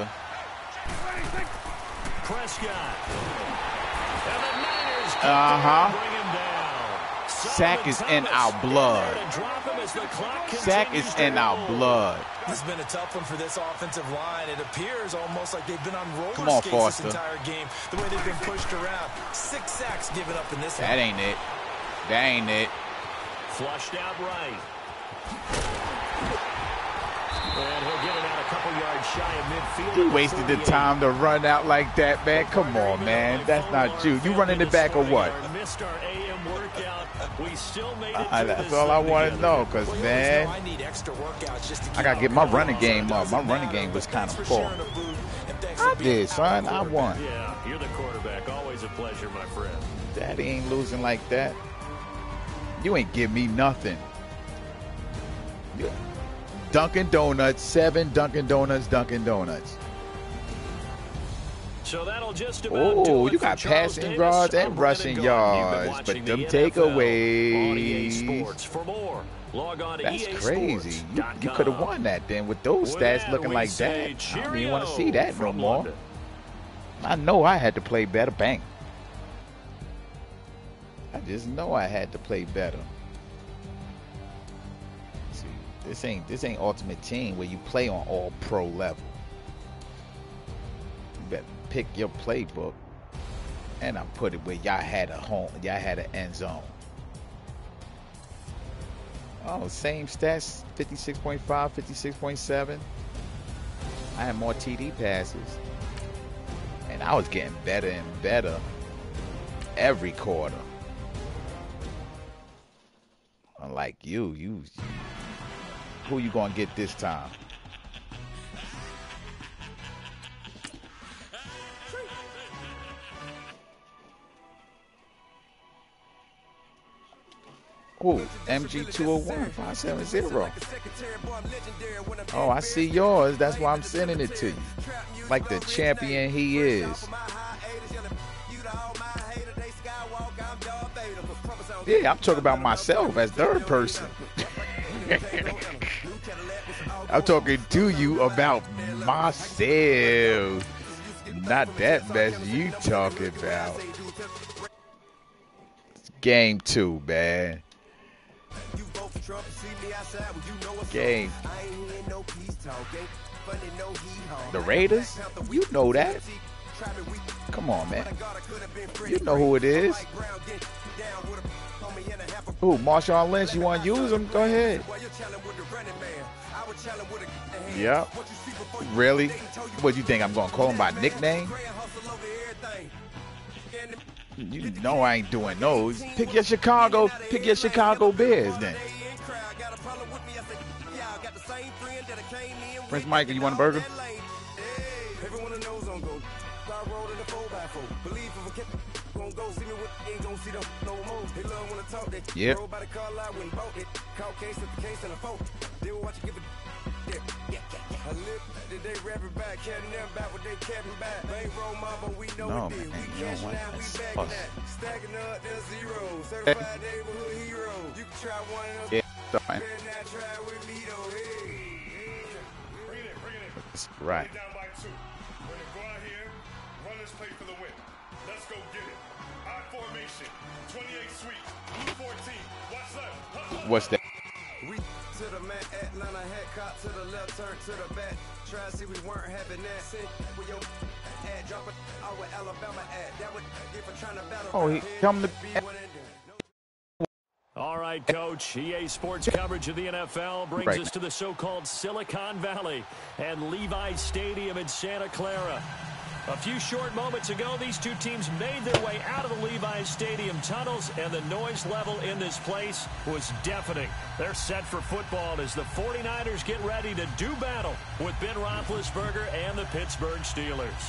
Prescott. And the Niners kick Uh-huh. bring him down. Sack is in our blood. Sack is in our blood. This has been a tough one for this offensive line. It appears almost like they've been on roller Come on, skates Foster. this entire game. The way they've been pushed around. Six sacks given up in this That one. ain't it. That ain't it. Flushed out right. And he'll get it out a couple yards shy of midfield. You wasted the time to run out like that, man. Come on, man. That's not you. You running it back or what? Missed our A M workout. We still made it Uh, through that's this all I thing want to together. know, because, Well, you always know man, I need extra workouts just to keep I got to up get my with running it. game up. My Doesn't running matter, game was but kind thanks of for poor. sharing a boot, and thanks I for being did, son. I our won. Yeah, you're the quarterback. Always a pleasure, my friend. Daddy ain't losing like that. You ain't give me nothing. You- Dunkin' Donuts, seven Dunkin' Donuts, Dunkin' Donuts. So that'll just about Oh, do it you for got Charles passing Davis. yards and I'm rushing Brandon Gaudin. You've been yards, watching but them the N F L on E A takeaways. Sports. For more, log on to That's E A crazy. Sports You, dot you com. could have won that then with those With stats that, looking we like say that. I don't even want to see cheerio that no from more. London. I know I had to play better. Bang. I just know I had to play better. See, this ain't this ain't Ultimate Team where you play on all pro level. You better pick your playbook, and I put it where y'all had a home, y'all had an end zone. Oh, same stats, fifty-six point five, fifty-six point seven. I had more T D passes. And I was getting better and better every quarter. Unlike you, you, who you gonna get this time? Ooh, M G two oh one five seven zero. Oh, I see yours. That's why I'm sending it to you. Like the champion he is. Yeah, I'm talking about myself as third person. I'm talking to you about myself. Not that mess you talking about. Game two, man. Game. The Raiders? You know that. Come on, man. You know who it is. Ooh, Marshawn Lynch, you want to use him? Go ahead. Yep. Really? What do you think? I'm going to call him by nickname? You know I ain't doing those. Pick your Chicago, pick your Chicago Bears then. Prince Michael, you want a burger? Yep. No, man, you don't want that. Yeah, fine. That's right. What's that? To the man, Atlanta head caught to the left, turn to the back. Try to see we weren't having that. Sit with your ad, drop it out with Alabama ad. That would give for trying to battle. Oh, he come to. All right, Coach. E A Sports coverage of the N F L brings right. us to the so-called Silicon Valley and Levi's Stadium in Santa Clara. A few short moments ago, these two teams made their way out of the Levi's Stadium tunnels, and the noise level in this place was deafening. They're set for football as the forty-niners get ready to do battle with Ben Roethlisberger and the Pittsburgh Steelers.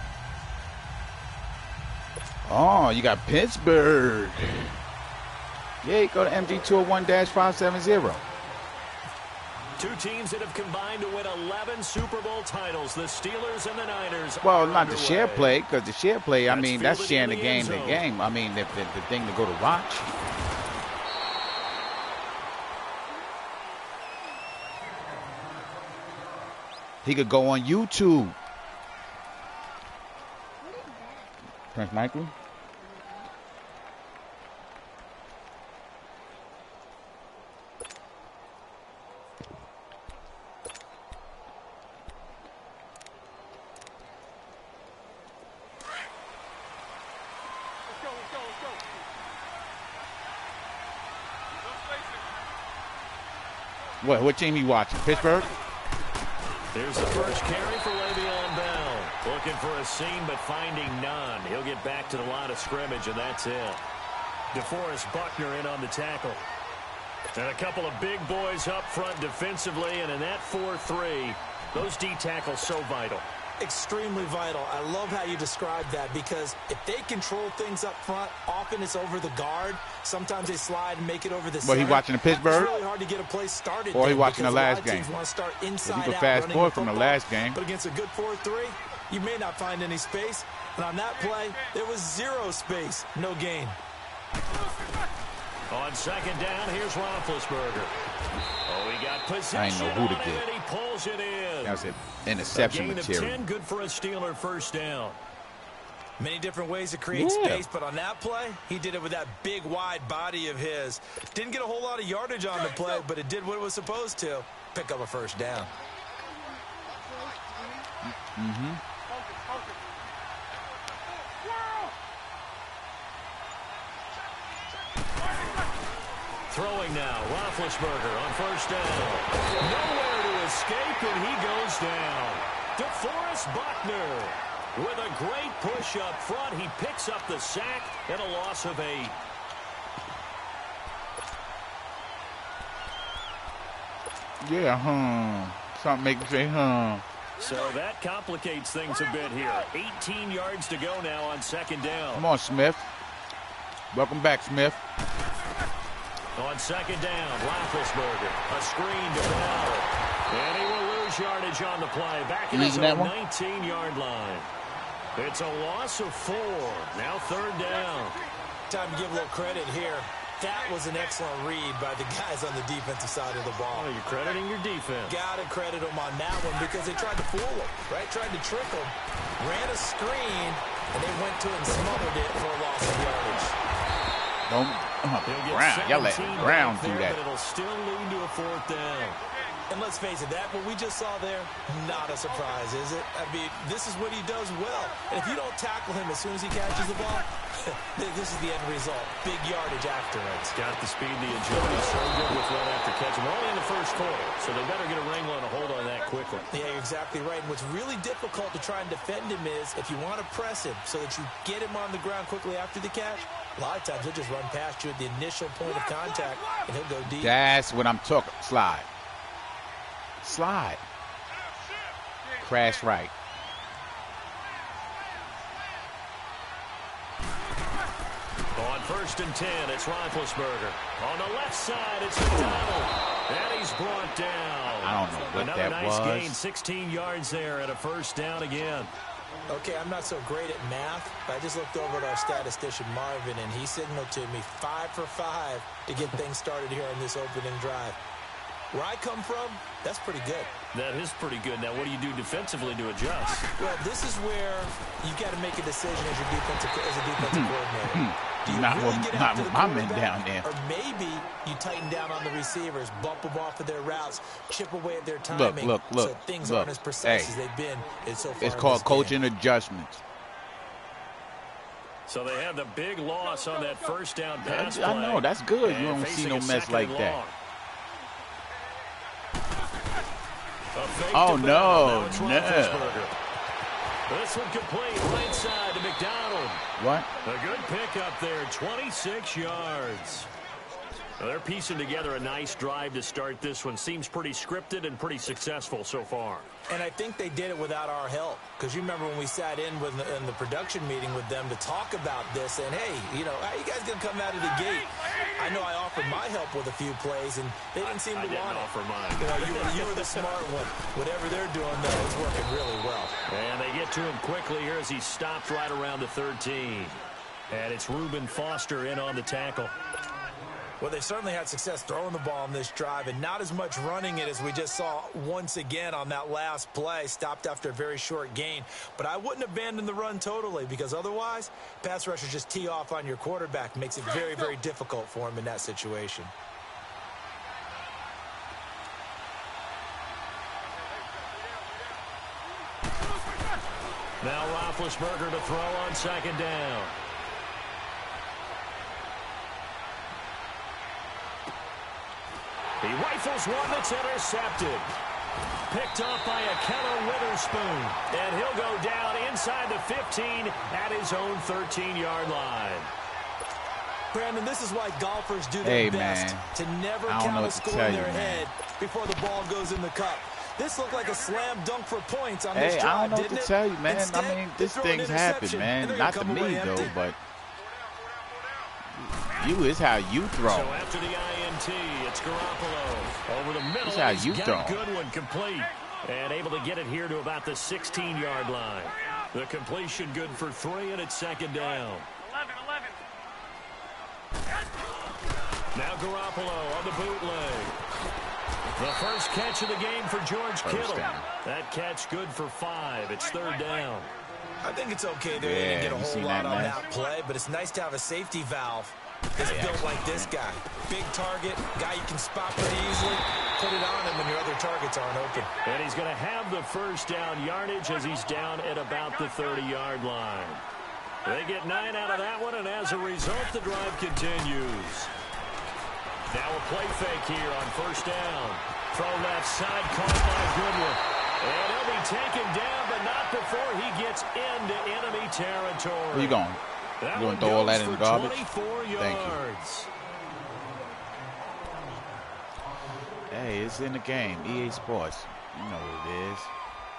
Oh, you got Pittsburgh. Yeah, you go to M G two oh one dash five seven zero. Two teams that have combined to win eleven Super Bowl titles, the Steelers and the Niners. Well, not the share play, because the share play, I That's mean, that's fielded sharing the in the game end to zone. game. I mean, the, the, the thing to go to watch. He could go on YouTube. Prince Michael? What, what team you watching? Pittsburgh? There's the first carry for Le'Veon Bell. Looking for a seam, but finding none. He'll get back to the line of scrimmage, and that's it. DeForest Buckner in on the tackle. And a couple of big boys up front defensively, and in that four three, those D tackles so vital. Extremely vital. I love how you described that, because if they control things up front, often it's over the guard. Sometimes they slide and make it over the center. What, he watching the Pittsburgh? It's really hard to get a play started. Or he then, watching the because last a lot of game? teams want to start inside Well, you could out, fast running forward the from the football. last game. But against a good four three, you may not find any space. And on that play, there was zero space. No gain. On second down, here's Roethlisberger. Oh, he got possession. I ain't know who to on him, get. and he pulls it in. That was an interception a gain material. of ten, good for a Steeler first down. Many different ways to create Yeah. space, but on that play, he did it with that big, wide body of his. Didn't get a whole lot of yardage on the play, but it did what it was supposed to. Pick up a first down. Mm-hmm. Throwing now, Roethlisberger on first down. Nowhere to escape, and he goes down. DeForest Buckner with a great push up front. He picks up the sack and a loss of eight. Yeah, huh. Something make me say, huh. So that complicates things a bit here. eighteen yards to go now on second down. Come on, Smith. Welcome back, Smith. On second down, Roethlisberger. A screen to Bell. And he will lose yardage on the play. Back in his own nineteen-yard line. It's a loss of four. Now third down. Time to give a little credit here. That was an excellent read by the guys on the defensive side of the ball. Oh, you're crediting your defense. Got to credit them on that one because they tried to fool him, right? Tried to trick him. Ran a screen, and they went to it and smothered it for a loss of yardage. Don't, uh, Brown. Y'all let Brown do that. But it'll still lead to a fourth down. And let's face it, that what we just saw there, not a surprise, is it? I mean, this is what he does well. And if you don't tackle him as soon as he catches the ball, this is the end result. Big yardage afterwards. Got the speed, the agility, so good with run after catch. We're only in the first quarter, so they better get a wrangle and a hold on that quickly. Yeah, you're exactly right. And what's really difficult to try and defend him is if you want to press him so that you get him on the ground quickly after the catch, a lot of times he'll just run past you at the initial point of contact, and he'll go deep. That's what I'm talking. Slide. Slide. Crash right. On first and ten, it's Roethlisberger. On the left side, it's McDonald. And he's brought down. I don't know what Another that nice was. gain, sixteen yards there and a first down again. Okay, I'm not so great at math, but I just looked over at our statistician, Marvin, and he signaled to me five for five to get things started here on this opening drive. Where I come from, that's pretty good. That is pretty good. Now, what do you do defensively to adjust? Well, this is where you've got to make a decision as your defensive as a defensive coordinator. Do you Not really with- get not after with the my men quarterback, down there. or maybe you tighten down on the receivers, bump them off of their routes, chip away at their timing, look, look, so things look. aren't as precise Hey. as they've been in so far. It's in called this game. coaching adjustments. So they have the big loss on that first down pass I play. know, that's good. And You don't facing see no a mess second like and that. long. A fake Oh, to Bell. no, Now it's no. Roethlisberger. This one complete, right side to McDonald. What? A good pickup there, twenty-six yards. Well, they're piecing together a nice drive to start this one. Seems pretty scripted and pretty successful so far. And I think they did it without our help. Because you remember when we sat in with in the production meeting with them to talk about this. And, hey, you know, how you guys going to come out of the gate? I know I offered my help with a few plays, and they didn't seem to I didn't want offer it. mine. You know, you were, you were the smart one. Whatever they're doing, though, is working really well. And they get to him quickly here as he stopped right around the thirteen. And it's Reuben Foster in on the tackle. Well, they certainly had success throwing the ball on this drive and not as much running it as we just saw once again on that last play. Stopped after a very short gain. But I wouldn't abandon the run totally because otherwise, pass rushers just tee off on your quarterback. Makes it very, very difficult for him in that situation. Now Roethlisberger to throw on second down. He rifles one that's intercepted. Picked off by Akello Witherspoon. And he'll go down inside the fifteen at his own thirteen-yard line. Brandon, this is why golfers do their Hey, best man. to never I don't know count a what to score tell in you, their man. head before the ball goes in the cup. This looked like a slam dunk for points on this Hey, drive, I don't know what didn't to it? tell you, man. Instead, I mean, they this throw an thing's happened, interception, man. and they're Not gonna to come me, away though, empty. but you is how you throw. So after the I N T, it's Garoppolo. Over the middle, That's how he's you got a throw. good one complete. And able to get it here to about the sixteen-yard line. The completion good for three, and it's second down. Now Garoppolo on the bootleg. The first catch of the game for George First Kittle. down. That catch good for five. It's third down. I think it's okay that they Yeah, didn't get a you whole seen lot that on mess? that play, but it's nice to have a safety valve that's built like this guy. Big target, guy you can spot pretty easily. Put it on him when your other targets aren't open. And he's going to have the first down yardage as he's down at about the thirty-yard line. They get nine out of that one, and as a result, the drive continues. Now a play fake here on first down. Throw left side, caught by Goodwin. And he'll be taken down, but not before he gets into enemy territory. Where you going? That You going to throw all that in the garbage? Thank you. Hey, it's in the game. E A Sports. You know what it is.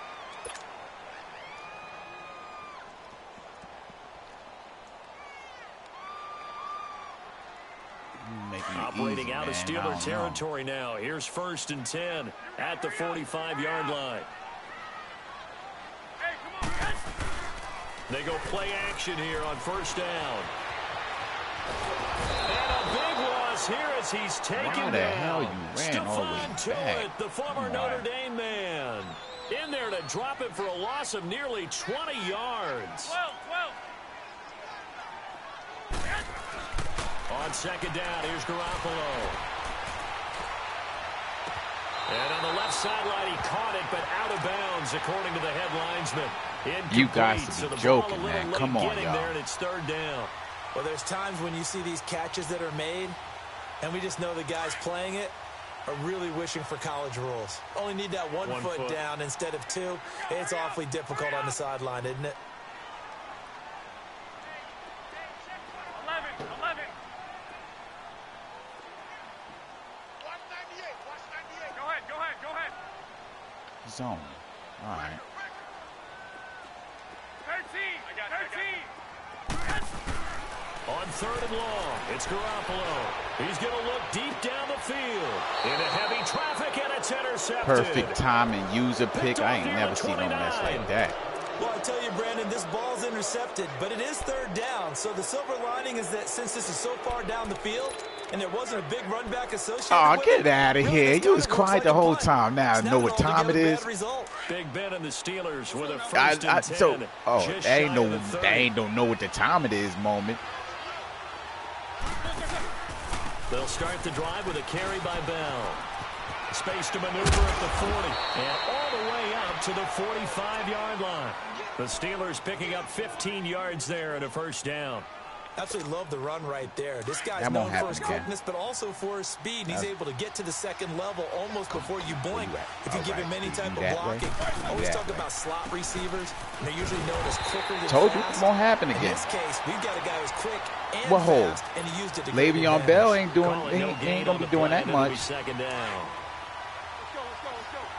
Operating easy, out man. of Steeler territory now. Here's first and ten at the forty-five yard line. They go play action here on first down. And a big loss here as he's taken Why the down. hell you ran all the way Stephon back? Tuitt, the former Notre Dame man. In there to drop it for a loss of nearly twenty yards. twelve, twelve. On second down, here's Garoppolo. And on the left sideline, he caught it, but out of bounds, according to the head linesman. Incomplete. You guys to so be the joking, ball a little man. late Come on, getting y'all. there, and it's third down. Well, there's times when you see these catches that are made, and we just know the guys playing it are really wishing for college rules. Only need that one, One foot, foot. down instead of two. It's awfully difficult on the sideline, isn't it? eleven, eleven. Go ahead, go ahead, go ahead. Zone. All right. thirteen, thirteen. On third and long, it's Garoppolo. He's going to look deep down the field. Into heavy traffic, and it's intercepted. Perfect time and use a pick. I ain't never seen no mess like that. Well, I tell you, Brandon, this ball's intercepted, but it is third down. So the silver lining is that since this is so far down the field and there wasn't a big run back associated Oh, with get it, out of really here. this You kind was of looks quiet like the a whole punt. time. Now I It's know not what an time it altogether is. bad result. Big Ben and the Steelers with a first I, and I, ten. so, oh, just they ain't shy no, of the thirty. they ain't don't know what the time it is moment. They'll start the drive with a carry by Bell. Space to maneuver at the forty. And all the way up to the forty-five yard line. The Steelers picking up fifteen yards there and a first down. Absolutely love the run right there. This guy's That won't known for his happen, man. quickness, but also for his speed. And he's That's- able to get to the second level almost before you blink Where you at? if you All give right. him any You type of that blocking. way? You Always that talk way. about slot receivers, and they're usually known as quicker than Told you, fast. it won't happen In again. this case, we've got a guy who's quick and What hole? fast, and he used it to great Le'Veon advantage. Bell ain't doing, Calling he no ain't, he gain ain't gonna on be the doing play, that and it'll be much. second down. Let's go, let's go, let's go.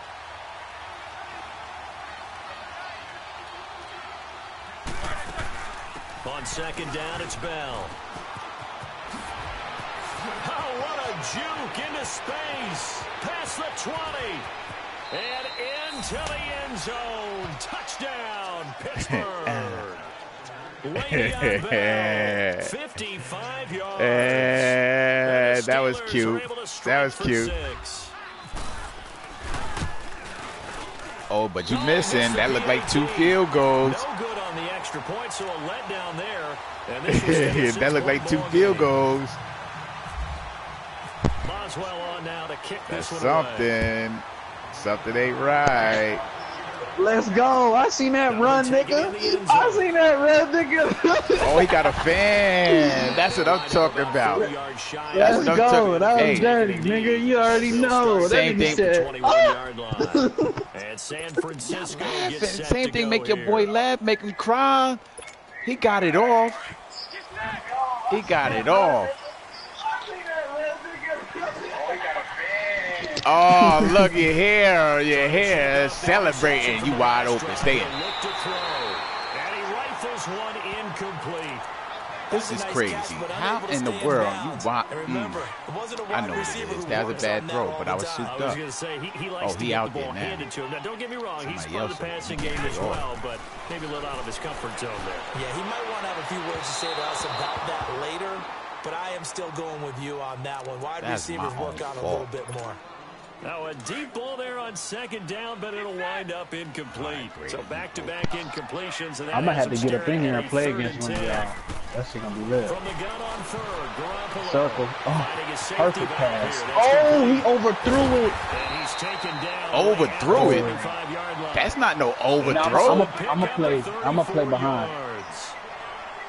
On second down, it's Bell. Oh, what a juke into space. Past the twenty. And into the end zone. Touchdown, Pittsburgh. Le'Veon Bell, fifty-five yards. Eh, And the that was Steelers are cute. able to That strike was for cute. six. Oh, but you missing. That looked like two field goals. No good on the extra point, so a letdown there. And this was a That looked like two six-point field ball game. goals. Boswell on now to kick That's this one away. something. Something ain't right. Let's go. I seen that run, Take it nigga. in the end I zone. seen that run, nigga. Oh, he got a fan. That's what I'm talking about. forty yards shy. That's Let's what I'm go. talking- That Hey. was dirty, nigga. You already know. That Same nigga thing. said, twenty-one "Ah." yard line. And San Francisco gets set Same to thing go make your here. boy laugh, make him cry. He got it off. He got it off. Oh, look, you're here. You're here celebrating. You wide open. Stay in. Look to throw. And he rifles one incomplete. This is crazy. How in the world you want? And remember, it wasn't a I wide know what it receiver is. who That was a works bad on that throw, all but the I was time. souped I was up. going to say, he, he likes Oh, to he get out the there ball now. handed to him. Now, don't get me wrong. He's Somebody part of else the is passing getting game as it off. well, but maybe a little out of his comfort zone there. Yeah, he might want to have a few words to say to us about that later, but I am still going with you on that one. Wide That's receivers my work own on a little fault. bit more. Now a deep ball there on second down, but it'll wind up incomplete. So back-to-back incompletions. And that I might has have to them get up in staring here at and a play third against and one of ten. y'all. That shit gonna be lit. From the gun on third, Garoppolo Circle. Oh, finding his safety perfect back pass. here. That's Oh, complete. he overthrew it. And he's taken down. Overthrew at the it? forty-five yard line. That's not no No, I'm overthrow. a- I'ma play- I'ma play behind. Yards.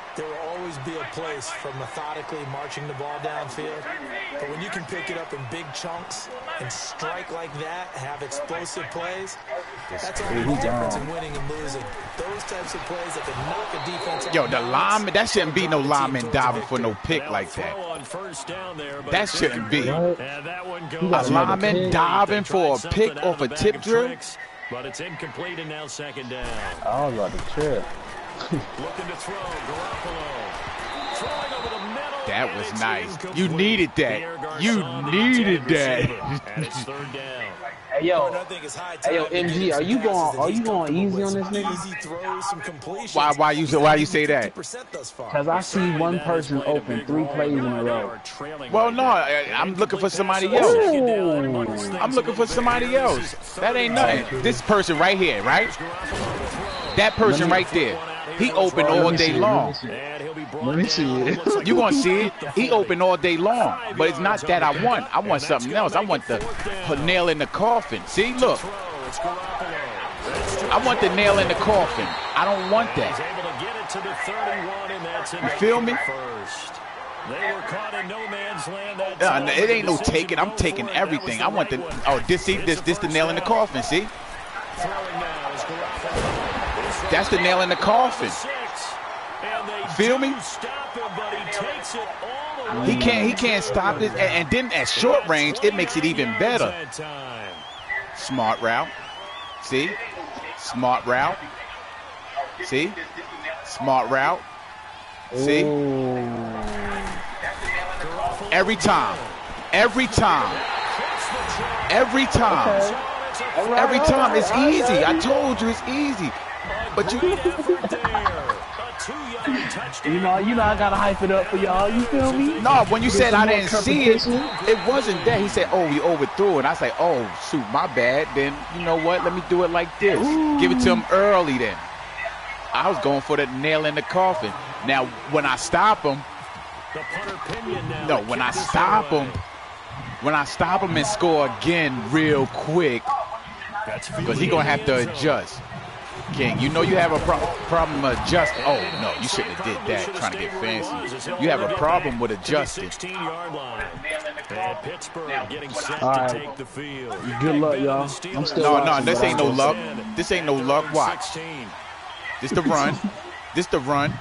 There will always be a place for methodically marching the ball downfield. But when you can pick it up in big chunks and strike like that, have explosive plays, that's all the difference in winning and losing. Those types of plays that can knock a defense off. Yo, the lineman, that shouldn't be no lineman diving for no pick like that. That shouldn't be. A lineman diving for a pick off a tip drill? But it's incomplete and now second down. I was about to trip. Looking to throw, Garoppolo. Throwing over the middle. That was nice. You needed that. You needed that. And it's third down. Hey yo, hey yo, M G, are you going? Are you going easy on this nigga? Why? Why you say? Why you say that? Because I see one person open three plays in a row. Well, no, I, I'm looking for somebody else. Ooh. I'm looking for somebody else. That ain't nothing. This person right here, right? That person right there. He open all day long. Let me see it. You gonna see it? He open all day long, but it's not that I want. I want something else. I want the nail in the coffin. See, look. I want the nail in the coffin. I don't want that. You feel me? Uh, it ain't no taking. I'm taking everything. I want the. Oh, this see this this the nail in the coffin. See? That's the nail in the coffin. Feel me? He can't. He can't stop it. And, and then at short range, it makes it even better. Smart route. See? Smart route. See? Smart route. See? Every time. Every time. Every time. Every time. It's easy. I told you it's easy. But you. You know, you know, I gotta hype it up for y'all. You feel me? No, when you said I didn't see it, it wasn't that. He said, "Oh, we overthrew it." And I said, "Oh, shoot, my bad." Then you know what? Let me do it like this. Ooh. Give it to him early. Then I was going for the nail in the coffin. Now, when I stop him, no, when I stop him, when I stop him and score again real quick, because he gonna have to adjust. King, you know you have a pro problem adjusting. Oh, no, you shouldn't have did that, trying to get fancy. You have a problem with adjusting. All right. Good luck, y'all. I'm still no, no, this ain't no luck. This ain't no luck. Watch. This the run. This the run.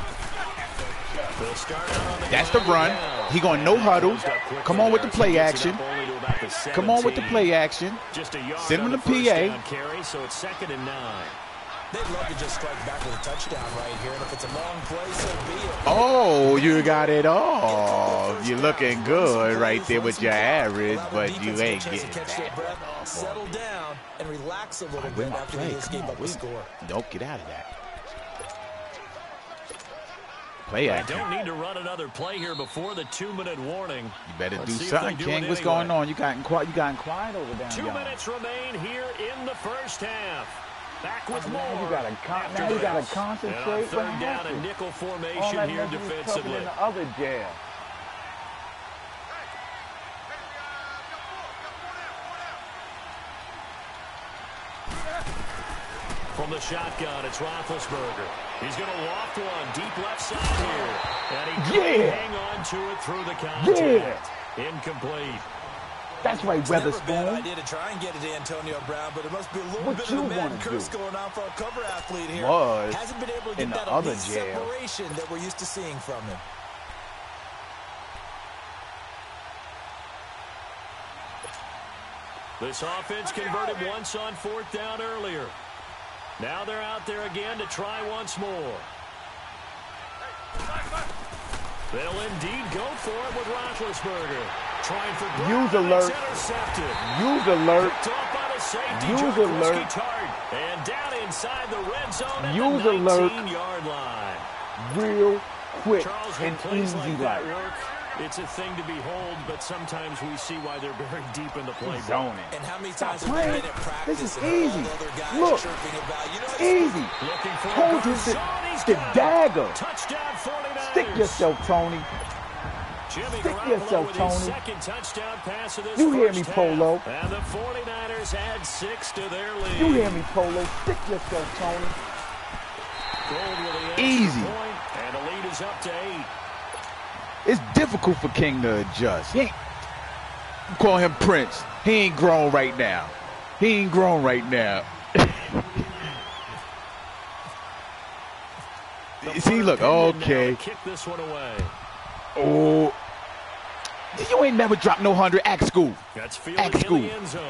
That's the run. He going no huddle. Come on with the play action. Come on with the play action. Send him to P A. So it's second and nine. They'd love to just strike back with a touchdown right here, and if it's a long play, so be it. Oh, you got it all. You're looking good right there with your average, but you ain't getting that. Settle down and relax a little bit after they escape up the score. Don't get out of that. Play action. Don't need to run another play here before the two-minute warning. You better do something, King. What's going on? You got quiet. You got quiet over there. Two minutes remain here in the first half. Back with more. Now you gotta con now you gotta concentrate. Third down and nickel formation here defensively. In the other jail. From the shotgun, it's Roethlisberger. He's going to loft one deep left side here. And he can yeah. hang on to it through the contact. Yeah. Incomplete. That's right, Weatherspoon. Never a bad idea to try and get it to Antonio Brown, but it must be a little what bit you of a man curse do? going on for a cover athlete here. Was Hasn't been able to get in the that other elite jail. separation that we're used to seeing from him. This offense converted once on fourth down earlier. Now they're out there again to try once more. They'll indeed go for it with Roethlisberger. Trying for Use alert. Use alert. Use alert. And down inside the red zone at Use the alert. nineteen-yard line. Real quick Charles, and plays easy like like. that work, it's a thing to behold, but sometimes we see why they're very deep in the play. Zoning. And how many Stop times have we playing. been at practice This is and heard easy. all the other guys Look. chirping about, you know, It's easy. Looking for Told you the, the dagger. Touchdown forty-niners. Stick yourself, Tony. Jimmy Stick Garoppolo yourself, with Tony. his second touchdown pass of this You hear me, first Polo. half. And the forty-niners add six to their lead. You hear me, Polo. Stick yourself, Tony. Gold with the extra Easy. point, and the lead is up to eight. It's difficult for King to adjust. He ain't, I'm calling him Prince. He ain't grown right now. He ain't grown right now. See, look, okay. Kick this one away. Oh, you ain't never dropped no hundred. Act school. That's Act school.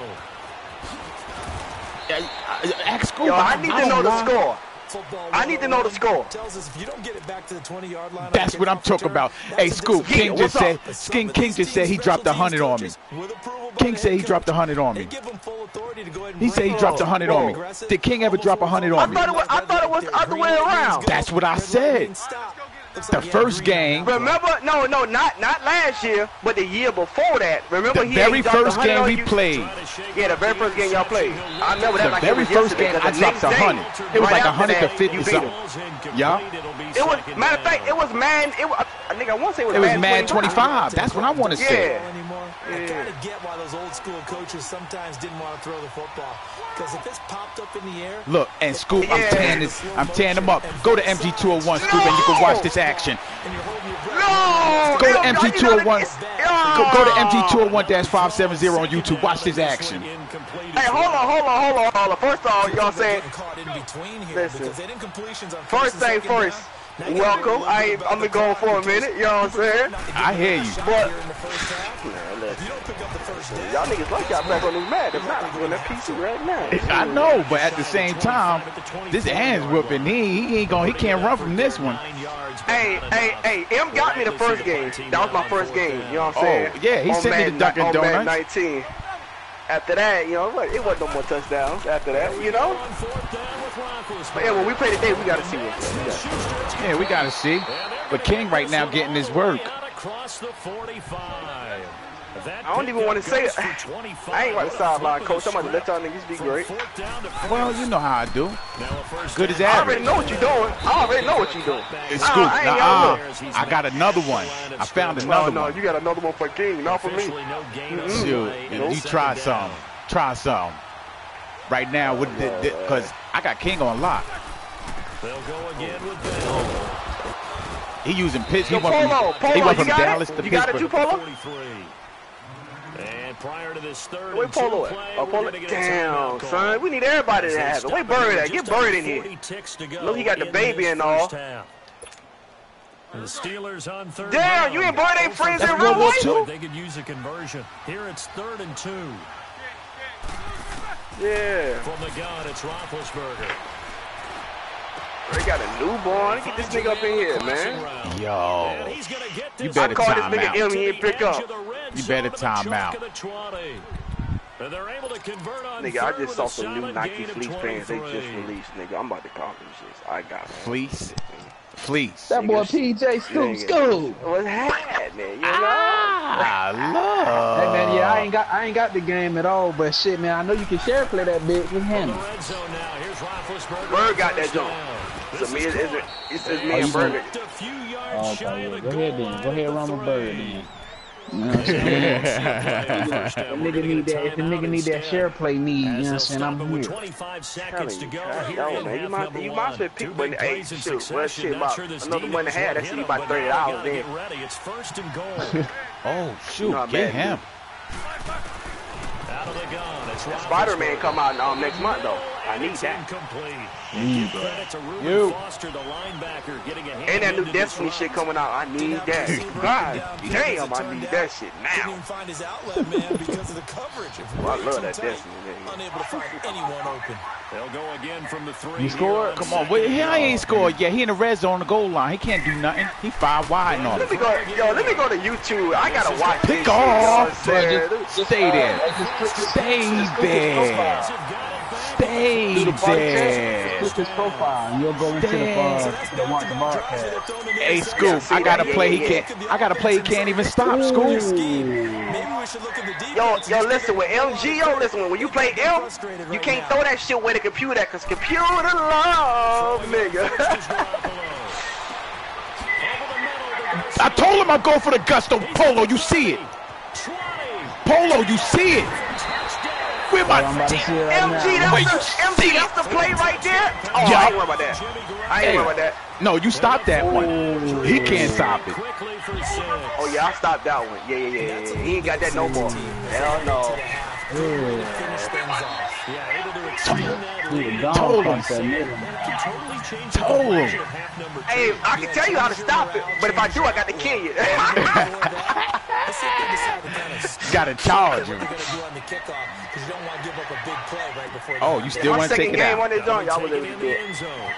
Act school. Yo, I need to know the score. I need to know the score. Tells us if you don't get it back to the twenty yard line. That's what I'm talking about. Hey, Scoop, King just said, King, King just said he dropped a hundred on me. King said he dropped a hundred on me. He said he dropped a hundred on me. Did King ever drop a hundred on me? I thought it was, I thought it was the other way around. That's what I said. The first game. Remember? No, no, not not last year, but the year before that. Remember The he very first one hundred game on we you? played. Yeah, the very first game y'all played. I remember that The like it very was first yesterday, game, 'cause I the dropped next a day, hundred. It was right like a after hundred to that, fifty you beat something. them. Yeah. It was, matter of fact, it was man. It was, I think I want to say it was, It was man man twenty-five. twenty-five. That's what I want to say. Yeah. I kind of get why those old school coaches sometimes didn't want to throw the football. Because if it's popped up in the air. Look, and Scoop, I'm Yeah. tearing this, I'm tearing them up. Go to M G two oh one, Scoop, and you can watch this action. No! Go to Yo, M G you two know oh that one. it's- Go, go to M G two oh one five seventy on YouTube. Watch this action. Hey, hold on, hold on, hold on, hold on. First of all, y'all said, listen, first thing first, welcome. I ain't, I'm gonna go for a minute, you know what I'm saying? I hear you. But, y'all niggas like y'all back on this mat. If not, I'm doing that P C right now. I know, but at the same time, this hands whooping, he, he ain't gonna, he can't run from this one. Hey, hey, hey, M got me the first game. That was my first game, you know what I'm saying? Oh, yeah, he On sent me Madden- to Dunkin' on Madden Donuts. nineteen. After that, you know, it wasn't no more touchdowns after that, you know? But yeah, when we play today, we gotta see it. Yeah, we gotta see. But King right now getting his work. I don't even want to say it. I ain't about to sideline coach. I'm about to let y'all niggas be great. Well, you know how I do. Good as I already average. know what you're doing. I already know what you're doing. It's Uh, Scoop. I ain't Nah, got uh, I got another one. I found no, another no, one. you got another one for King, not for me. Shoot, you try some. Try some. Right now, with the, because I got King on lock. They'll go again with Bell. He using pitch. He Yo, went Polo, from, Polo, he went you from got Dallas it? to You got it too, Pittsburgh. Polo? And prior to this third Where and two Polo at? play, Oh, we're Polo. gonna get a Damn, timeout call. son. We need everybody to have it. Where Bird at? Get Bird in here. Look, he got the baby and all. The Steelers on third Damn, down. you and Bird ain't friends in That's real World War life? Two? They could use a conversion. Here it's third and two. Yeah. From the gun, it's Roethlisberger. They got a newborn. Get this nigga up in here, man. Yo, And he's gonna get you this I better call this time nigga out. M, he ain't pick up. You better time out. And they're able to convert on Nigga, I third just with saw a some new solid Nike gain of fleece pants they just twenty-three. released, nigga. I'm about to cop them shits. I got them. Fleece. Fleece. That boy Niggas- P J Scoop nigga. Scoop. What's happening, you know? I love. Hey man, yeah, I ain't got I ain't got the game at all, but shit, man, I know you can share play that bitch with From him. the red zone now, here's Roethlisberger. Bird got that First jump. down. So me, it's, it's, it's, it's me Oh, and you Bird. Just a few yards Oh, shy okay, of yeah. the Go ahead goal then. line Go ahead, with run the with Bird three. then. You know what I'm saying? If That nigga need that. If the nigga need that share play need, you know what I'm saying? I'm here. twenty-five seconds to go here Yo, in man, you half might, number you one. might should Two pick, big but hey, plays in shoot, well, succession. shit, Not about sure this another defense month and a half. will That hit shit him, about but thirty now they dollars gotta then. get ready. It's first and goal. Oh shoot, Not get bad, him. Out of the gun. It's Spider-Man come out um, next month though. I need It's that. incomplete. Mm. Give credit to Reuben You. Foster, the linebacker, getting a hand And that new into this Destiny run. shit coming out. I need that. God damn, I need that shit Couldn't now. even find his outlet, man, because of the coverage. Oh, I love that Destiny, nigga. Unable to find anyone open. They'll go again from the three. You scored? Come on, wait, he ain't scored yet. He in the red zone, the goal line. He can't do nothing. He five wide on Let it. me go, yo, let me go to YouTube. I gotta watch this Pick shit, you know off, what I'm saying? bro. Just stay there. Stay there. Stay there. Click his profile, and you'll go into the uh, the one the broadcast. Hey, Scoop, I got a play he can't. I got a play he can't even stop. Scoop. Maybe we should look at the defense. Yo, yo, listen, with M G, yo, listen, when you play M, you can't throw that shit where the computer at, because computer love, nigga. I told him I'd go for the gusto. Polo, you see it. Polo, you see it. Where my I'm about to see it right M G, now. that's Wait, the, you M G, see that's it? the play right there. Oh, Yeah. I ain't worried about that. I ain't Hey. worried about that. No, you stop that one. He can't stop it. Quickly for six. Oh, yeah, I stopped that one. Yeah, yeah, yeah, yeah. He ain't got that no more. Hell no. Finish things off. Yeah, able to extend that He lead. was Told gone him. across that middle. Totally changed Told the him. direction of half number two. Hey, I can tell you how to stop it, but if I do, I got to kill you. Let's see if they decide to kind of Gotta charge him. what they're going to do on the kickoff because you don't want to give up a big play right before the Oh, you still My want to take second it game out? on this zone, y'all was Take able it to in do the it. end zone.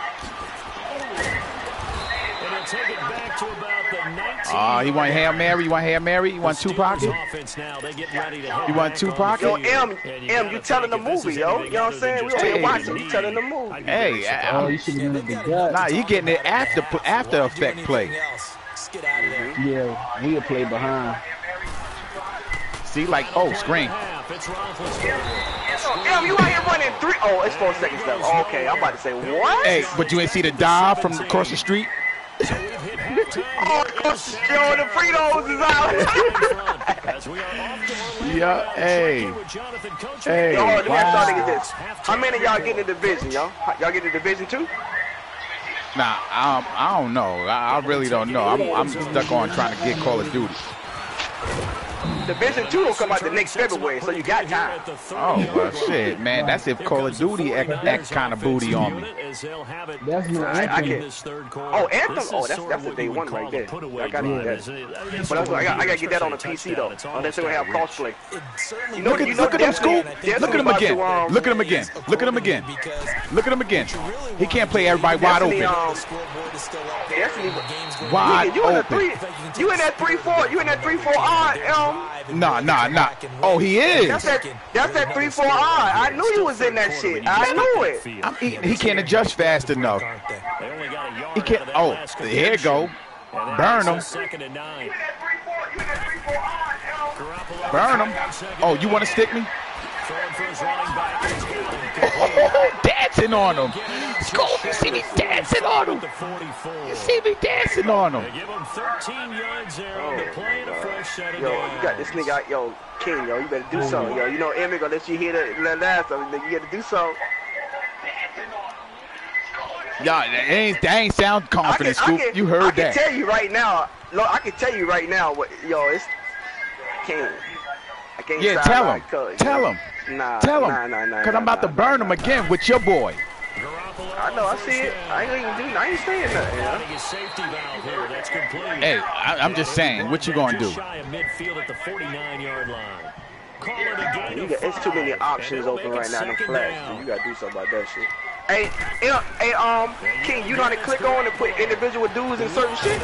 And they'll take it back to about the nineteen. Oh, he want Hail Mary? You want Hail Mary? You want two pocket? Offense now, they get ready to head You want back two on the pocket? Yo, field. M, And M, gotta you telling the think if this movie, is yo. anything You know what other I'm than saying? We just over here Hey. watching, you telling the movie. I'd be Hey, very I- surprised. Oh, you should have been the gut. Nah, you getting it after after effect play. Just get out of there. Yeah, he'll play behind. See, like, oh, screen. Half, it's Roethlisberger. M, you out here running three. Oh, it's four seconds left. Oh, okay, I'm about to say, what? Hey, but you ain't see the dive from across the street? So we've hit halftime. Oh, Coach Joe, the Fritos is out. As we are off to Orlando. Yeah, hey. With Jonathan Coach. Hey. Yo, let me ask y'all Wow. niggas this. How many of y'all get in the division, yo? Y'all get in the division too? Nah, um, I don't know. I, I really don't know. I'm, I'm stuck on trying to get Call of Duty. Division two will come out the next February, so you got time. Oh, well, shit, man. That's if Call of Duty act, act kind of booty on me. That's no I, I anthem. can. Oh, Anthem? Oh, that's that's the day one right there. I got that. But I, I, got, I gotta get that on the P C though, unless they're gonna have crossplay. You know, Look at, you know, look at him, definitely- Scoop. definitely Look at him about again. to, um, Look at him again. Look at him again. Look at him again. He can't play everybody wide definitely, open. um, definitely. Wide Nigga, you in the open. three? You in that three four? You in that three four odd? Um, Nah, nah, nah. Oh, he that's is. that. That's that three four odd. I knew you was in that shit. I knew it. I'm eating. He can't adjust fast enough. He can't. Oh, here you go. Burn him. Burn him. Oh, you want to stick me? Oh, dancing on him. Scoop, you see me dancing on him. You see me dancing on him. Give him thirteen yards there on the play and a fresh set of Yo, you got this nigga out, yo, King, yo, you better do something, yo. You know Emmy gonna let you hear that, that last time, nigga, you gotta do something. Y'all, that ain't, that ain't sound confident, I can, Scoop. I can, You heard I that. I can tell you right now, look, I can tell you right now, what, yo, it's, I can't, I can't Yeah, sound tell him. like cuz, Tell yo. him. Nah, Tell him. nah, nah, nah, Because nah, I'm about nah, to burn nah, him nah, again with your boy. I know, I see it. I ain't even do, I ain't saying nothing, yo. Finding his safety valve here. That's complete. Hey, I, I'm just saying, what you gonna do? Just shy of midfield at the forty-nine yard line. Call it a gain You of got, it's too many five, options and it'll open make right it now in the second flash. down. So you gotta do something about that shit. Hey, hey, hey, um, King, you know how to click on and put individual dudes in certain shit?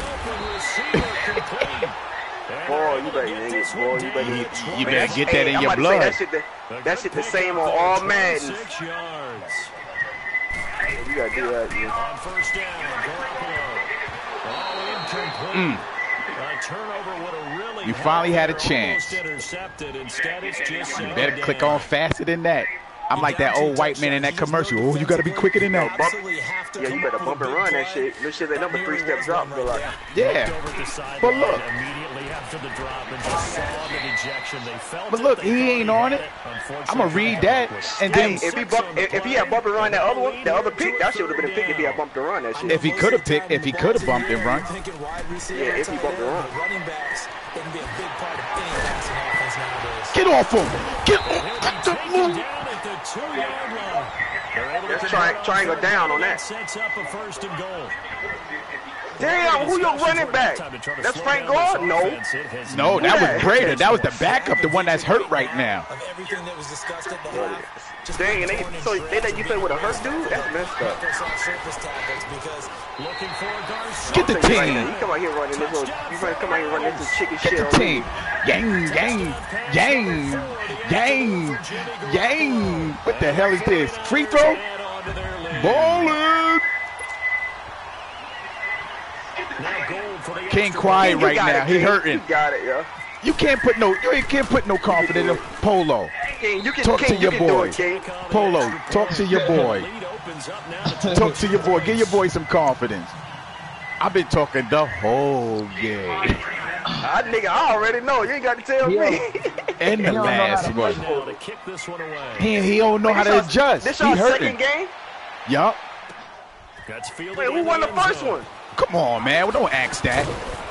Boy, you better, nigga, boy, you better, You, you man, better get that hey, in I'm your about to say blood. That shit, the, that shit the same on all Maddens. Six yards. You gotta do that, yeah. On first down, Garoppolo. Oh, incomplete. Mm. A turnover would have really You finally had a helped. chance. Almost intercepted. Instead, it's just You second better click down. on faster than that. I'm like that old white man in that commercial. Oh, you gotta be quicker than that. Bump, yeah, you better bump and run that shit. This shit ain't number three step drop, but like, Yeah. But look. Immediately after the drop and just saw the dejection. They felt But it, look, they he thought ain't on had it. Unfortunately, I'm gonna read that and hey, then if he bump, if, if he had bumped and run that other one, that other pick, that shit would have been a pick if he had bumped and run that shit. if he could have picked, if he could have bumped and run. Yeah, if he bumped and run. Running backs can be a big part of any passing offense nowadays. Get off him. Get off. taken down at the two-yard line. They're able to That's convert tri- triangle down on that. Sets up a first and goal. Damn, who your running back? That's Frank Gore? No. No, Who that that? was Brader. That was the backup, the one that's hurt right now. Of everything that was discussed at the half. Just Dang, and they, so they let you play with a hurt dude? That's messed up. those off surface tackles because Looking for Garcia. Get the Right now, team. you come out here running this little, you come out here running this chicken Get shit the on team. me. Yang, yang, yang, yang, yang. What the hell is this? Free throw? Add on to their lead. Bowling. Now goal for the King extra quiet You right got now. it, He King. hurting. You got it, yo. You can't put no, you ain't can't put no confidence in Polo. King, you can, Talk King, to you your can do boy. it, King. Polo, talk to your boy. lead opens up now to Talk to your boy. Give your boy some confidence. I've been talking the whole game. I nigga, I already know. You ain't got to tell Yeah. me. And the last one. To kick this one away. He, he don't know how to adjust. This he our hurting. second game? Yup. That's Wait, who won the first one? Come on, man. Well, don't ask that.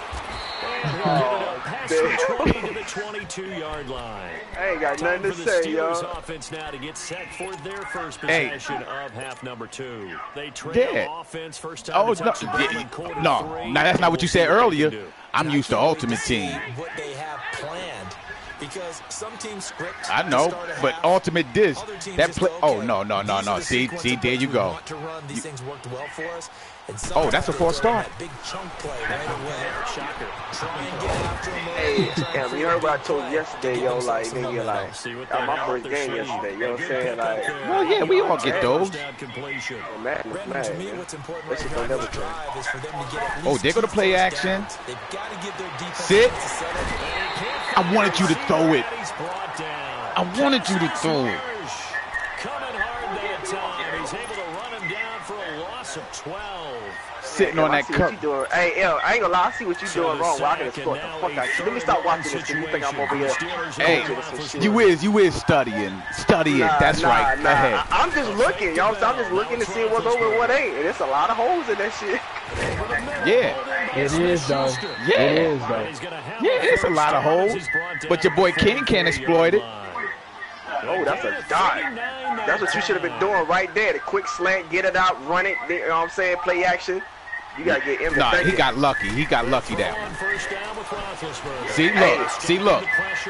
Pass from twenty to the twenty-two-yard line. I ain't got nothing to say, y'all. Offense now to get set for their first Hey. possession of half number two. They trail Yeah. offense first time. Oh, it's no. actually Yeah. in quarter No. three. Now, that's not what you said earlier. Do. I'm used to Ultimate Team. What they have planned. Because some teams script I to know, start a but half, Ultimate Disc, other teams that just play. go, Oh, okay, no, no, no, these are no. the See, sequence see, of there plays you we go. want to run. These things worked well for us. And Oh, that's a sometimes false they'll run start. that big chunk play right away. Shocker. Try and get after him. Hey, damn, you heard what I told you yesterday, yo, like, nigga, like, See what that they my have first up their game sleeve. yesterday, you know what I'm Good saying? pickup Like, there. Well, yeah, we all get those. First down completion. I'm mad, I'm Brandon, mad, to me, man. what's important That right shit now don't in never this change. drive is for them to get at Oh, least they're gonna two play first action. downs. They've got to give their defense Sit. a chance to set up. I wanted you to throw it. He's brought down. I wanted you to throw it. Coming hard that time. He's able to run him down for a loss of twelve. Sitting Yo, on I that see cup. what you doing. Hey, yo, I ain't gonna lie, I see what you So doing the wrong. Well, I can sack, escort and the now fuck a out you. Let me stop watching this shit. You think I'm over here? Hey, you is, you is studying. Studying. Nah, That's nah, right. Go nah. ahead. I, I'm just looking, y'all. I'm just looking to see what's over and what ain't. And there's a lot of holes in that shit. Yeah. It is, though. Yeah. It is, though. Yeah, it's a lot of holes. But your boy King can't exploit it. Oh, that's a dot. That's what you should have been doing right there. The quick slant, get it out, run it. You know what I'm saying? Play action. You gotta get him. Nah, he got lucky. He got lucky that one. See, look. See, look.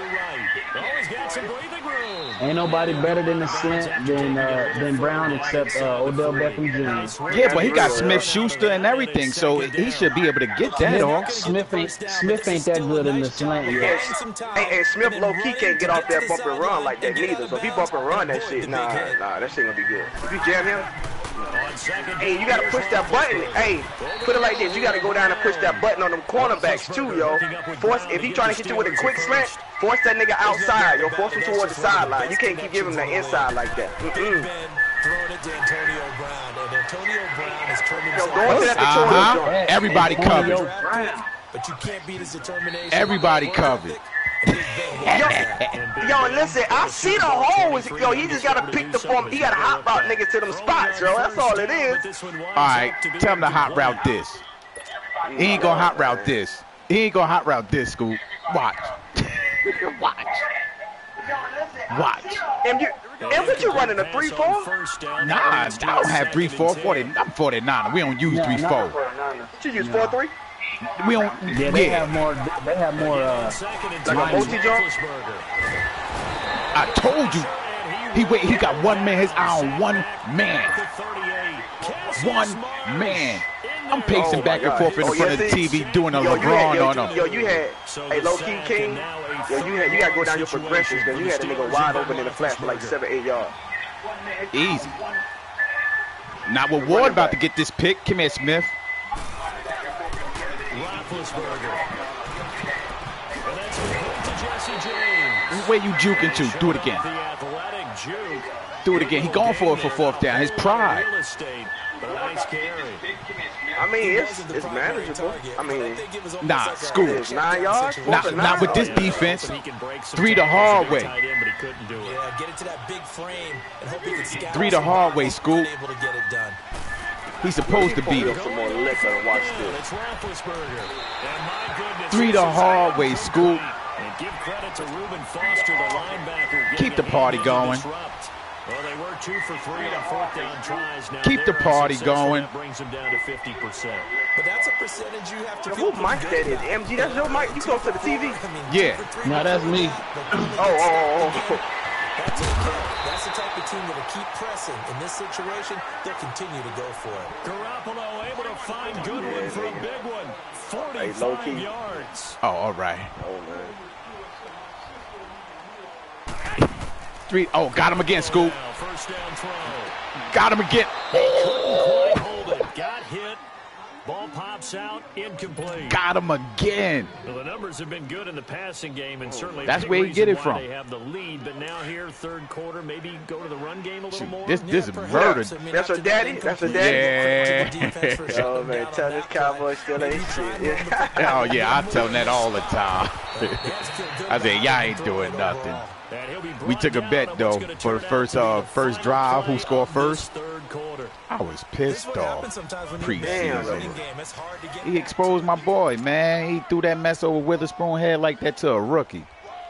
Ain't nobody better than the slant than uh, than Brown except uh, Odell Beckham Junior Yeah, but he got Smith Schuster and everything, so he should be able to get that off. Smith ain't Smith ain't that good in the slant yet. Hey, and Smith low key can't get off that bump and run like that neither. So if he bump and run that shit, nah, nah, that shit gonna be good. If you jam him, hey, you gotta push that button. Hey, put it like this: you gotta go down and push that button on them cornerbacks too, yo. Force if he trying to hit you with a quick slant, force that nigga outside, yo. Force him toward the sideline. You can't keep giving him the inside like that. Mm-mm. Throwing it to Antonio Brown, and Antonio Brown is turning Yo, go into that Uh-huh. tutorial joint. Everybody covered. But you can't beat his determination. Everybody covered. Yo, yo, listen, I see the holes. Yo, he just gotta pick the form. He gotta hop out niggas to them spots, yo. That's all it is. All right, tell him to hot route this. He ain't gonna hot route this. He ain't gonna hot route this, Scoop. Watch. Watch. Watch. And you, and what you running a three four? Nah, I don't have three four. forty, I'm forty-nine. We don't use Nah, three four. What you use four three? We don't. Yeah, they Yeah. have more. They have more. Uh, Like a multi jump? I told you. He wait. He got one man. His eye on one man. One man. I'm pacing Oh, back my and God. forth in Oh, front yeah, of the see? T V doing a Yo, you had, LeBron yo, on you- him. yo, you had, hey, low key King. Yo, you had, you gotta go down your progressions because you had a nigga wide open in the flat for like seven, eight yards. Easy. Not with Ward about to get this pick. Come here, Smith. Where you juking to? Do it again. Do it again. He going for it for fourth down. His pride. I mean, it's it's manageable. I mean, Nah, school. it's nine yards. fourth Not, and not nine? with this defense. Three the hard way. Yeah, get into that big frame and hope he can scout Three the hard way, Scoop. able to get it done. He's supposed to beat him. Some more liquor and watch this. Three the hard way, Scoop. And give credit to Reuben Foster, the linebacker. Keep the party going. Well, they were two for three on fourth down tries. Now Keep the party going. That brings them down to fifty percent. But that's a percentage you have to Yo, feel who mic that is? M G, that's your mic. You close to the T V? Yeah. no, that's me. Oh, oh, oh, oh. That's okay. That's the type of team that'll keep pressing. In this situation, they'll continue to go for it. Garoppolo able to find Goodwin for a big one. forty-five low-key. yards. Oh, all right. Oh, man. Three. Oh, got him again, Scoop. Now, first down throw. Got him again. Couldn't quite hold it. Got hit. Ball pops out, incomplete. Got him again. Well, the numbers have been good in the passing game, and certainly that's a big where you get it why from. They have the lead, but now here, third quarter, maybe go to the run game a little more. This this Yeah, is murder. I mean, That's her daddy? That's her daddy? Yeah. Oh, man, tell this cowboy still ain't shit. Yeah. Oh yeah, I tell him that all the time. I say y'all ain't doing nothing. We took a bet though for the first uh first drive. Who scored first? I was pissed off. Preseason. He exposed my boy, man. He threw that mess over Witherspoon head like that to a rookie.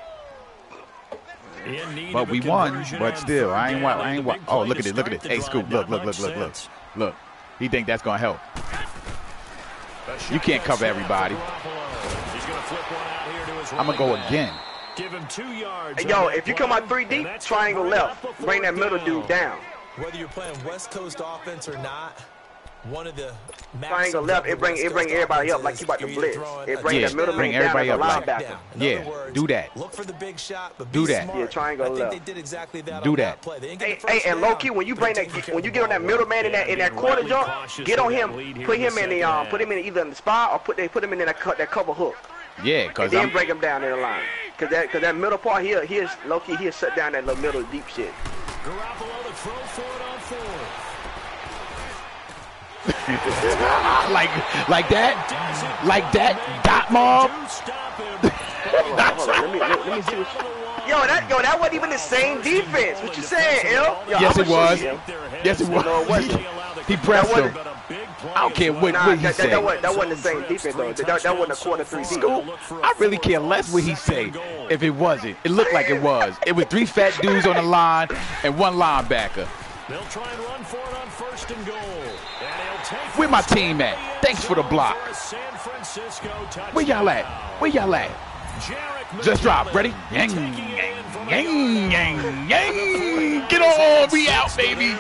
But we won. But still, I ain't want. I ain't want. Oh, look at it. Look at it. Hey, Scoop. Look, look, look, look, look, look. He think that's gonna help. You can't cover everybody. I'm gonna go again. Give him two yards. Hey, yo, if you come out three deep, triangle left, bring that middle dude down. Whether you're playing West Coast offense or not, one of the triangle left, it bring it bring everybody up like you about to blitz. It bring yeah, the middle bring man everybody down up as a like linebacker. Yeah, words, do that. Look for the big shot, but do be that. smart. Yeah, triangle I think left. they did exactly that do on that. that play. They Hey, hey, and low key, when you bring that, when you get on that middle man in that in that quarter jump, get on him, put him in the um, put him in either in the spot or put they put him in that that cover hook. Yeah, cause and then I'm, break him down in the line. Cause that, cause that middle part here, here's low key, he'll shut down that little middle deep shit. Garoppolo to throw for it on fourth. like, like that, like that, dot mob. hold on, hold on. Let me, let, let me see what. Yo, that, yo, that wasn't even the same defense. What you saying, L? Yo, yes, I'ma it was. you, Yes, it was. No, it wasn't. He pressed him. I don't care what, Nah, what he that, said. that, that, wasn't, that wasn't the same defense, though. That, that wasn't a quarter three deep. Scoop, I really care less what he say. If it wasn't, it looked like it was. It was three fat dudes on the line and one linebacker. They'll try and run for it on first and goal. And he'll take Where my team at? Thanks for the block. Where y'all at? Where y'all at? Just drop. Ready? Yang, yang, yang, yang, yang. Get on. We out, baby.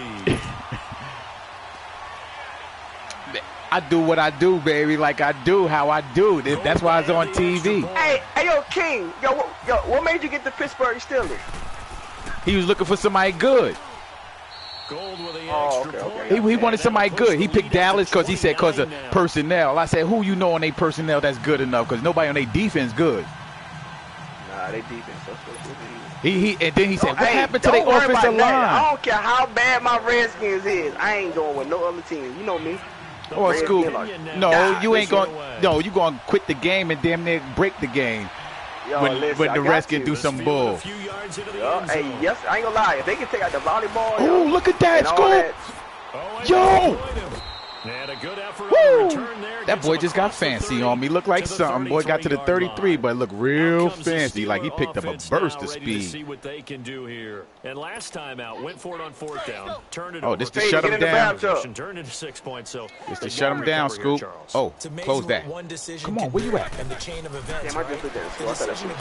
I do what I do, baby. Like I do how I do. That's why it's on T V. Hey, hey, yo, King. Yo, what, yo, what made you get the Pittsburgh Steelers? He was looking for somebody good. Oh, okay, okay. He, he wanted somebody good. He picked Dallas because he said because of personnel. I said, who you know on their personnel that's good enough? Because nobody on their defense good. Nah, they defense. That's what he, he And then he said, what hey, happened to their offensive line? I don't care how bad my Redskins is. I ain't going with no other team. You know me. Or Scoop, no, nah, you ain't going. No, you going to quit the game and damn near break the game. Yo, when, listen, when the Redskins do some bull. Yo, hey, yes, I ain't gonna lie. If they can take out the volleyball. Oh, look at that, Scoop. Oh, yo. And a good effort Woo! on the return there. That boy just got fancy on me. Looked like something. Boy got to the thirty-three, but looked real fancy. Like he picked up a burst of speed. See what they can do here. And last time out, went for it on fourth down. Turned it oh, over. this to hey, shut him down. Turned into six points. So this to shut him down, Scoop. Oh, close that. Come on, where you at? And the chain of events, Damn, I just looked at it. I thought that shit was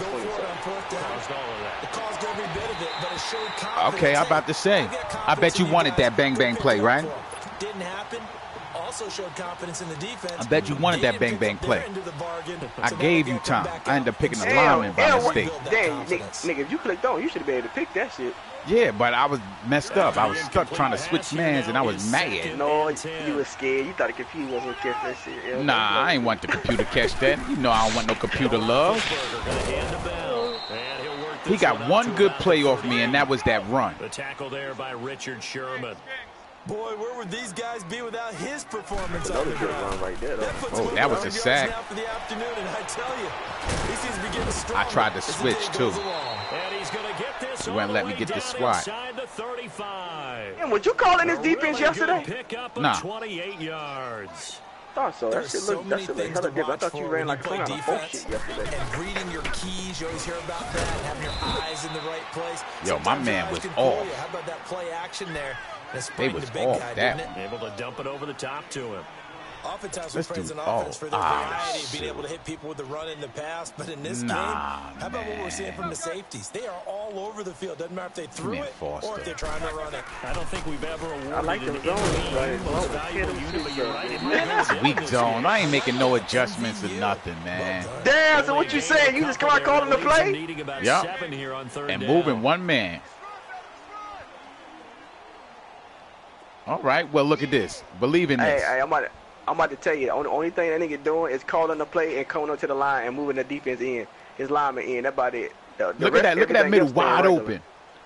twenty-seven. Okay, I'm about to say. I bet you wanted that bang bang play, right? Didn't happen. Also showed confidence in the defense. I bet you wanted that bang bang play. I gave you time. I ended up picking the lineman by mistake. Damn, nigga, nigga, if you clicked on, you should have been able to pick that shit. Yeah, but I was messed up. I was stuck trying to switch mans, and I was mad. No, you was scared. You thought the computer wasn't catch that shit. Yeah, nah, I ain't want the computer catch that. You know I don't want no computer love. He got one good play off me, and that was that run. The tackle there by Richard Sherman. Boy, where would these guys be without his performance? Another good run right there, though. Oh, that was a sack. I tried to switch, too. He wouldn't let me get this swat. And would you call in his defense yesterday? Nah. twenty-eight yards. I thought so. That shit looked, that shit looked hella different. I thought you ran like some kind of folk shit yesterday. And reading your keys, you always hear about that, and having your eyes in the right place. Yo, my man was off. How about that play action there? They was off that. Able to dump it over the top to him. Oftentimes Let's we praise do- an offense oh, for their ah, variety, being shit. able to hit people with the run in the pass, but in this Nah, game, how about what we're man. seeing from the safeties? They are all over the field. Doesn't matter if they threw Man, it Foster. or if they're trying to run it. I don't think we've ever awarded I like an them zones, N B A right? most Well, valuable hit 'em unit, but too, you're right, it man. might That's be weak zone. I ain't making no adjustments or nothing, man. Damn, so what you saying? You just come out calling the play? Yup. Seven here on third And down. moving one man. All right, well, look at this. Believe in Hey, this. hey, I'm about to, I'm about to tell you, the only, only thing that nigga doing is calling the play and coming up to the line and moving the defense in. His lineman in. That's about it. The, the look at that. Look at that middle wide open.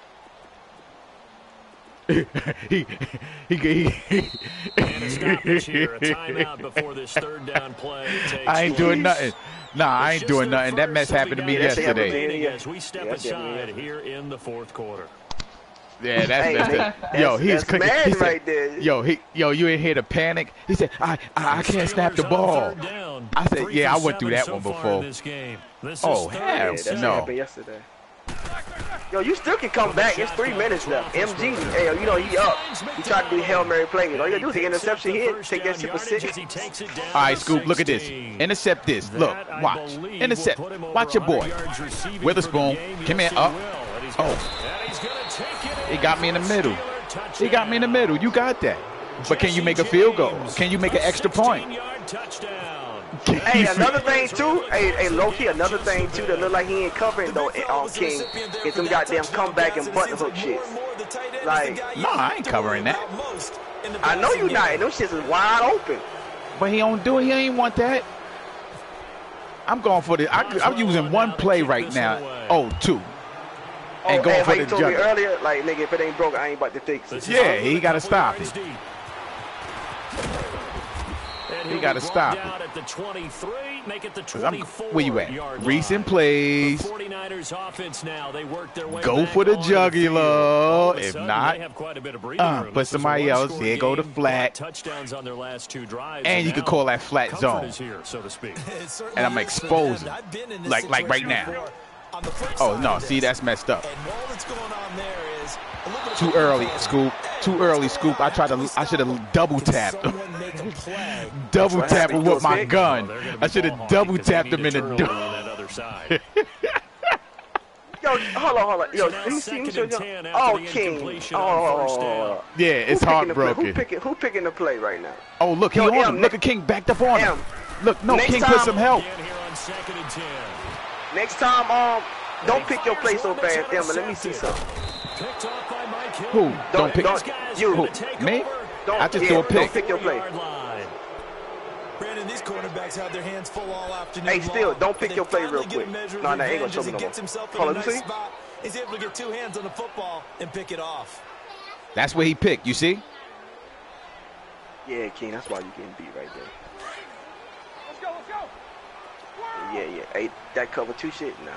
he, he, he, he, and a stoppage here, a timeout before this third down play takes I ain't doing nothing. Nah, I ain't doing nothing. That mess happened to me yesterday. As we step aside here in the fourth quarter. Yeah, that's hey, messed up. Yo, he's that's cooking. mad He said, right there. Yo, he, yo, you ain't here to panic. He said, I, I, I can't snap the ball. I said, yeah, I went through that one before. Oh, hell yeah, no. Happened yesterday. Yo, you still can come back. It's three minutes left. M G, hey, you know, he up. He tried to do Hail Mary plays. All you gotta do is an interception here. Take that shit for six. All right, Scoop, look at this. Intercept this. Look, watch. Intercept. Watch your boy. Witherspoon. Come in, up. Oh. He got me in the middle. He got me in the middle. You got that. But can you make a field goal? Can you make an extra point? Hey, another thing too, hey, hey, low-key, another thing too that look like he ain't covering though on King is some goddamn comeback and button hook shit. Like, no, I ain't covering that. I know you not. Those shits is wide open. But he don't do it. He ain't want that. I'm going for the. I, I'm using one play right now. Oh, two. And oh, going hey, for how the you told jugger. me earlier, like nigga, if it ain't broke, I ain't about to fix it. Yeah, he got to stop it. He got to stop it. At the twenty-three, make it the twenty-four. Where you at? Recent plays. The 49ers offense now. They work their way go for the jugular. If not, uh, put somebody else. Here go the flat. Touchdowns on their last two drives. And you could call that flat zone. Here, so to speak. And I'm exposing. Like, like right now. Oh, no. See, that's messed up. Too early, Scoop. Too early, Scoop. I tried to. I should have double tapped him. double tapped him with my gun. I should have double tapped him in the door. Yo, hold on, hold on. Yo, let me see. Let me show you. Oh, King. Oh, yeah, it's heartbroken. Who picking? Who picking the play right now? Oh, look, he Yo, on M, him. Look at King backed up on him. M. Look, no, Next King time, put some help. Next time, um, don't pick your play so fast, Emma. Let me see something. Who? Don't, don't pick. Don't, you. Who? Me? Don't, I just yeah, threw a pick. Don't pick your play. Brandon, these quarterbacks have their hands full all afternoon. Hey, still, long. don't pick your play real quick. No, no, ain't gonna show me no more. Hold on, you see? He's able to get two hands on the football and pick it off. That's where he picked. You see? Yeah, King. That's why you getting beat right there. Let's go, let's go. Yeah, yeah. Hey, that cover two shit? Nah.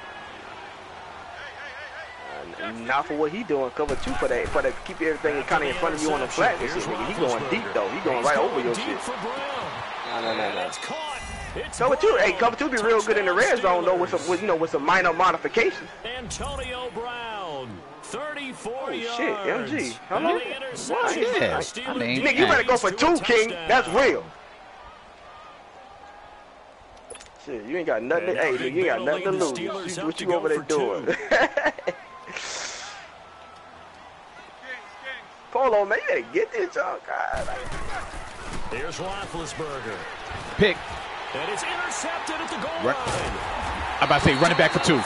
Uh, not for what he doing. Cover two for that. For that, keep everything kind of in front of you on the flat. This shit, nigga. He going deep though. He going right over your shit. No, no, no, no. Cover two, hey, cover two be real good in the red zone though, with some, with, you know, with some minor modifications. Antonio Brown, thirty-four oh, yards. Shit, M G. Hello? What? Yeah. I mean, nigga, you better go for two, King. That's real. Shit, you ain't got nothing. To, hey, nigga, you ain't got nothing to lose. You, what you over there doing? Polo, man, you gotta get this, y'all. God. Here's Roethlisberger. Pick. And it's intercepted at the goal Run. line. I'm about to say, run it back for two.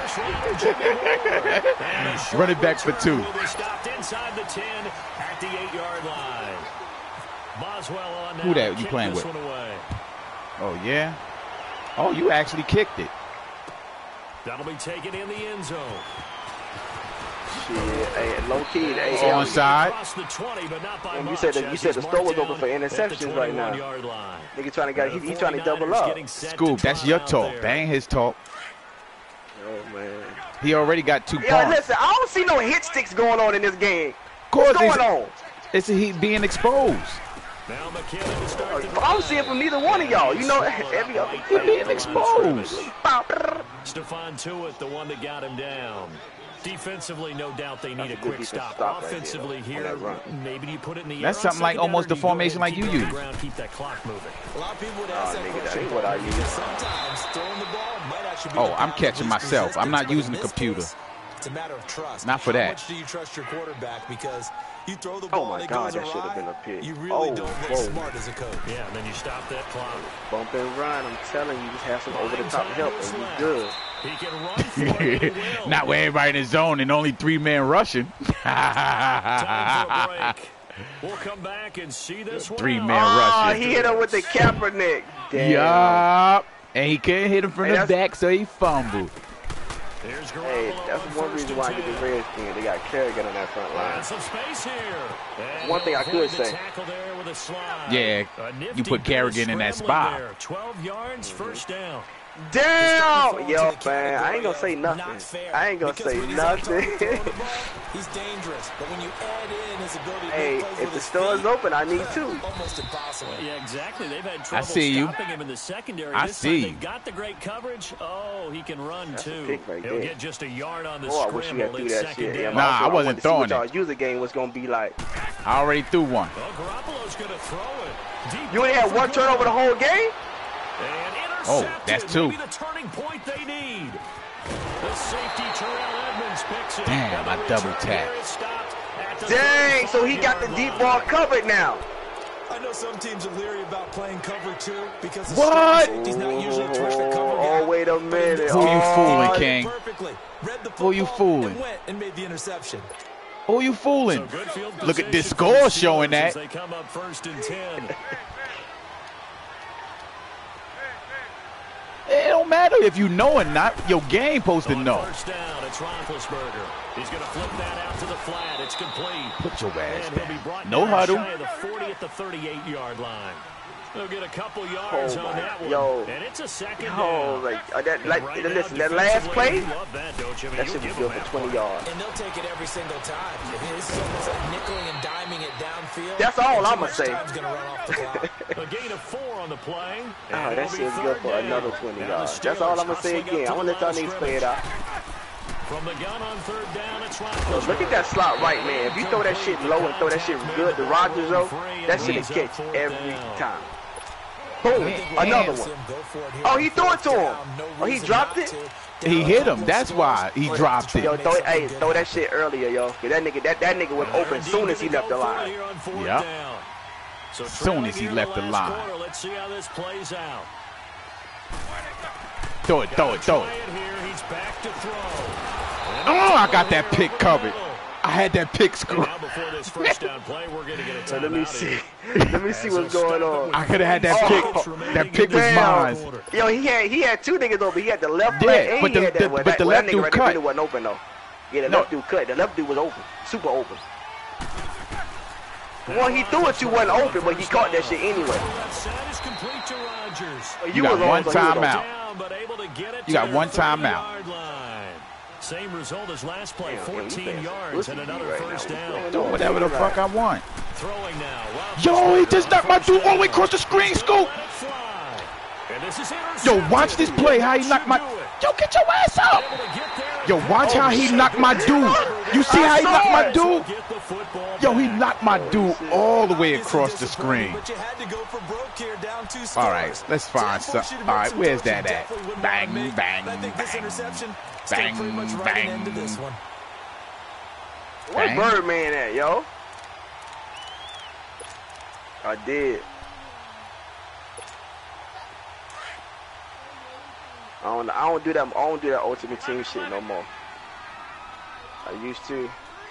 Run it back for two. Will be stopped inside the ten at the eight-yard line. Boswell on now. Who that you playing with? Oh, yeah? Oh, you actually kicked it. That'll be taken in the end zone. Shit, hey, low key, hey, onside. And you said that you said the store was open for interceptions right now. Nigga trying to get, he, he trying to double up. Scoop, that's your talk. That ain't his talk. Oh man, he already got two yeah, points. Listen, I don't see no hit sticks going on in this game. What's going on? It's a, he being exposed. Now McKinnon to start the I don't see it from neither one of y'all. You know, every other he being exposed. Stephon Tuitt, the one that got him down. Defensively, no doubt they need That's a quick stop. stop Offensively right here, maybe you put it in the That's air something like almost the formation like you use. Keep that clock moving. A lot of people would Oh, ask that nigga, that question. ain't what I use. Sometimes throwing the ball might actually be Oh, the I'm path of catching least myself. I'm not resistance, using but the in this computer. case, it's a matter of trust. Not for How that. much do you trust your quarterback? Because you throw the Oh ball my and it God, goes that should have awry, been a pick. you really Oh, don't look whoa. smart as a coach. Yeah, and then you stop that clock. Bump and run. I'm telling you, just have some over the top help and you good. He can run for it. He will. Not with everybody in his zone and only three men rushing. Time for a break. We'll come back and see this Three one. man Oh, rush. he hit him with the Kaepernick. Damn. Yup. And he couldn't hit him from Hey, the back, so he fumbled. Hey, that's one reason why I get the Redskins. They got Kerrigan on that front line. Some space here. One thing I could say. Yeah, you put Kerrigan in that spot. twelve yards, first down. Damn! Yo, man, I ain't gonna say nothing. I ain't gonna say nothing. He's dangerous, but when you add in his ability to Hey, if the store is open, I need two. Almost impossible. Yeah, exactly. They've had trouble I see you. stopping him in the secondary. I this see time they got the great coverage. Oh, he can run That's a too. pick right He'll there. get just a yard on the Oh, I wish you had scramble. threw It's that second shit. Yeah, down. Nah, also, I wasn't wanted to see throwing what y'all it. user game was gonna be like. I already threw one. Well, Garoppolo's going to throw it. Deep You only had one turnover the whole game? And Oh, intercepted. that's two. Maybe the turning point they need. The safety Terrell Edmonds picks it. Damn, And I the double return tapped. here is stopped at the Dang, so he got the thirty-five deep yard ball line. covered now. I know some teams are leery about playing cover two because the What? strong safety's not usually a terrific cover guy. Oh, wait a minute. Who you Oh, fooling, yeah. King? Perfectly. Read the Who you football fooling? And went and made the interception. Who you fooling? So good field Look at this position for score the showing Steelers that. as they come up first and ten. It don't matter if you know or not. Your game supposed to On know. first down, it's Roethlisberger. He's going to flip that out to the flat. It's complete. Put your ass And he'll be back. brought No down huddle. shy of the forty at the thirty-eight yard line. They'll get a couple yards Oh, on my- that one. yo. And it's a second Oh, down. like, uh, that, like, Right listen, now, that last defensively, play, you love that, don't you? I mean, that you'll should be give good them for that twenty part. yards. And they'll take it every single time. This is almost like nickeling and diming it downfield. That's all And too I'ma much say. time's gonna run off the clock. A gain of four on the play. Oh, and that it'll be shit's third good for down. another twenty Now the yards. That's all Steelers I'm going to say hustling up again. to I'm going the to let y'all line of niggas play it out. From the gun on third down, it's Look, Roethlisberger. look at that slot right, man. If you throw that shit low and throw that shit good to Rodgers, though, that shit is catch every time. Boom, another one. Oh, he threw it to him. Oh, he dropped it? He hit him. That's why he dropped Yo, it. throw it, hey, throw that shit earlier, yo. 'Cause that nigga, that, that nigga was open as soon as he left the line. Yep. As Soon as he left the line. Let's see how this plays out. Throw it, throw it, throw it. Here, he's back to throw. Oh, I got that pick covered. I had that pick screwed. Now before this first down play, we're going to get a So let me timeout see. here. Let me see what's going on. I could have had that Oh, pick. That pick was Damn. mine. Yo, he had he had two niggas over. He had the left Yeah, leg and but he the- had that the- one. but That- the well, that left nigga dude right there cut. really wasn't open though. Yeah, the No. left dude cut. The left dude was open, super open. The one he threw it to wasn't open, but he caught that shit anyway. That set is complete to Rodgers. You got was on, one so he was on. timeout. Down, but able to get it You to got their one timeout. thirty-yard line. Same result as last play, Damn, yo, you fourteen playing some yards pussy and beat another right now. first What's down. going Do on? whatever the fuck I want. Throwing now. Yo, he just knocked my dude all the way across the screen, Scoop. Let it fly. And this is Yo, intercepted. watch this play. How he knocked my. Yo, get your ass up. Able to get there. Yo, watch how he knocked my dude. You see how he knocked my dude? Get the football Yo, he back. knocked my dude all the way across the screen. But you had to go for broke here, down two scores. All right, let's find Jack some. Bush All right, should have where's made some that throws at? he definitely wouldn't Bang, wanna make. bang, But I think this bang, interception bang, still pretty much right bang. into this one. Where's Bang. Birdman at, yo? I did. I don't. I don't do that. I don't do that ultimate team shit no more. I used to.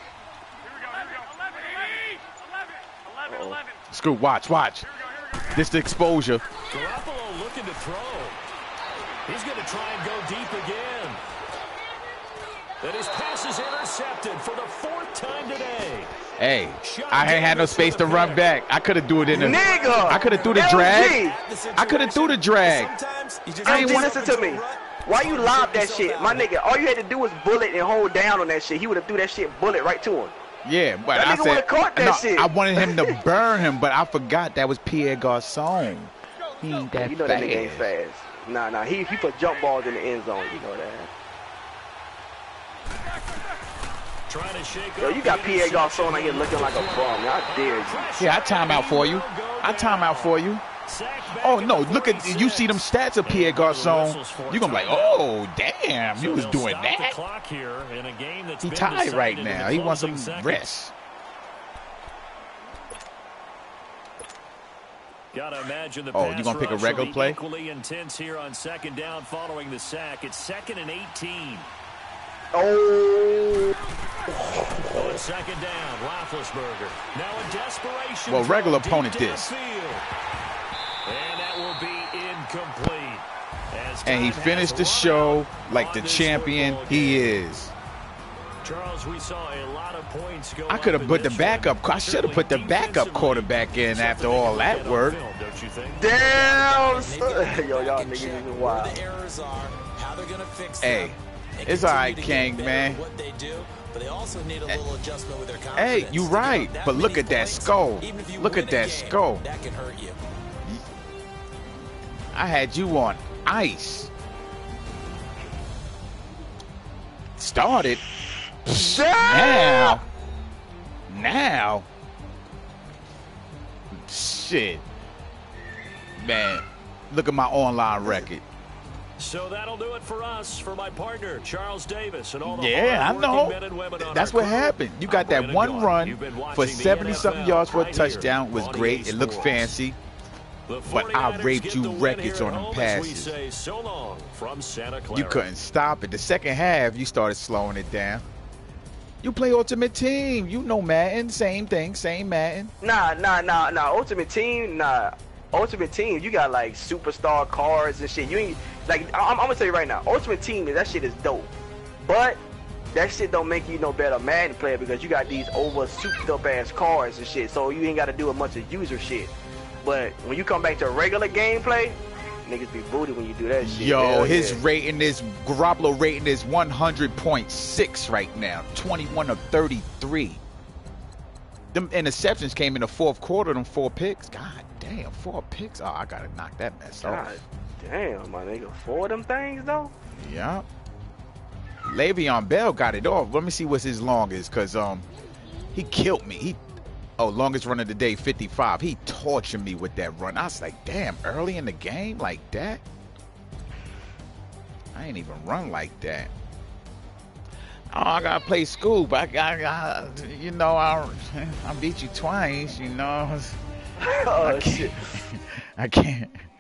Uh-oh. Scoop, watch, watch. This the exposure. Garoppolo looking to throw. He's going to try and go deep again. And his pass is intercepted for the fourth time today. Hey, I ain't had no space to run back. I could have do it in the. Nigga! I could have threw the L G! drag. I could have threw the drag. Sometimes you just I I ain't ain't wanna- listen to me. Why you lob that shit? My nigga, all you had to do was bullet and hold down on that shit. He would have threw that shit bullet right to him. Yeah, but That I nigga said would've caught that no, shit. I wanted him to burn him, but I forgot that was Pierre Garçon. He ain't that You know that nigga ain't fast. fast. Nah, nah, he he put jump balls in the end zone. You know that. Trying to shake Yo, you got Pierre Garçon out here looking like a bum. Man, I dare you. Yeah, I time out for you. I time out for you. Oh no, look at you see them stats of Pierre Garçon. You gonna be like, oh damn, he was doing that. He tired right now. He wants some rest. Gotta imagine the Oh, you pass gonna pick a rush will regular be play? equally intense here on second down following the sack. It's second and eighteen. Oh. second down. Roethlisberger. Now a desperation. Well, regular opponent this. And that will be incomplete. And he finished the show like the champion he is. Charles, we saw a lot of points go. I could have put the backup. I should have put the backup quarterback in after all that work. Damn, yo, y'all niggas is wild. Hey, it's all right, King, man. Hey, you right, but look at that skull. Look at that skull. I had you on ice. Started. Now, now, shit, man, look at my online record. So that'll do it for us, for my partner, Charles Davis, and all the yeah, I know. Men and women on That's what happened. You got that one run for seventy-something yards for a touchdown. It was great. It looked fancy. But I raped you records on them passes. So long from Santa Clara. You couldn't stop it. The second half, you started slowing it down. You play Ultimate Team. You know Madden. Same thing. Same Madden. Nah, nah, nah, nah. Ultimate Team, nah. Ultimate Team, you got like superstar cards and shit. You ain't like. I'm, I'm gonna tell you right now. Ultimate Team, that shit is dope. But that shit don't make you no better Madden player because you got these over souped up ass cards and shit. So you ain't got to do a bunch of user shit. But when you come back to regular gameplay, niggas be booty when you do that shit. Yo, Hell his yeah. rating is Garoppolo rating is one hundred point six right now, twenty-one of thirty-three. Them interceptions came in the fourth quarter. Them four picks. God damn, four picks. Oh, I gotta knock that mess God off. damn, my nigga, four of them things though. Yeah. Le'Veon Bell got it off. Let me see what's his longest, cause um, he killed me. He. Oh, longest run of the day, fifty-five. He tortured me with that run. I was like, damn, early in the game like that? I ain't even run like that. Oh, I got to play school, but I, I, I you know, I, I beat you twice, you know. Oh, I can't, shit. I can't.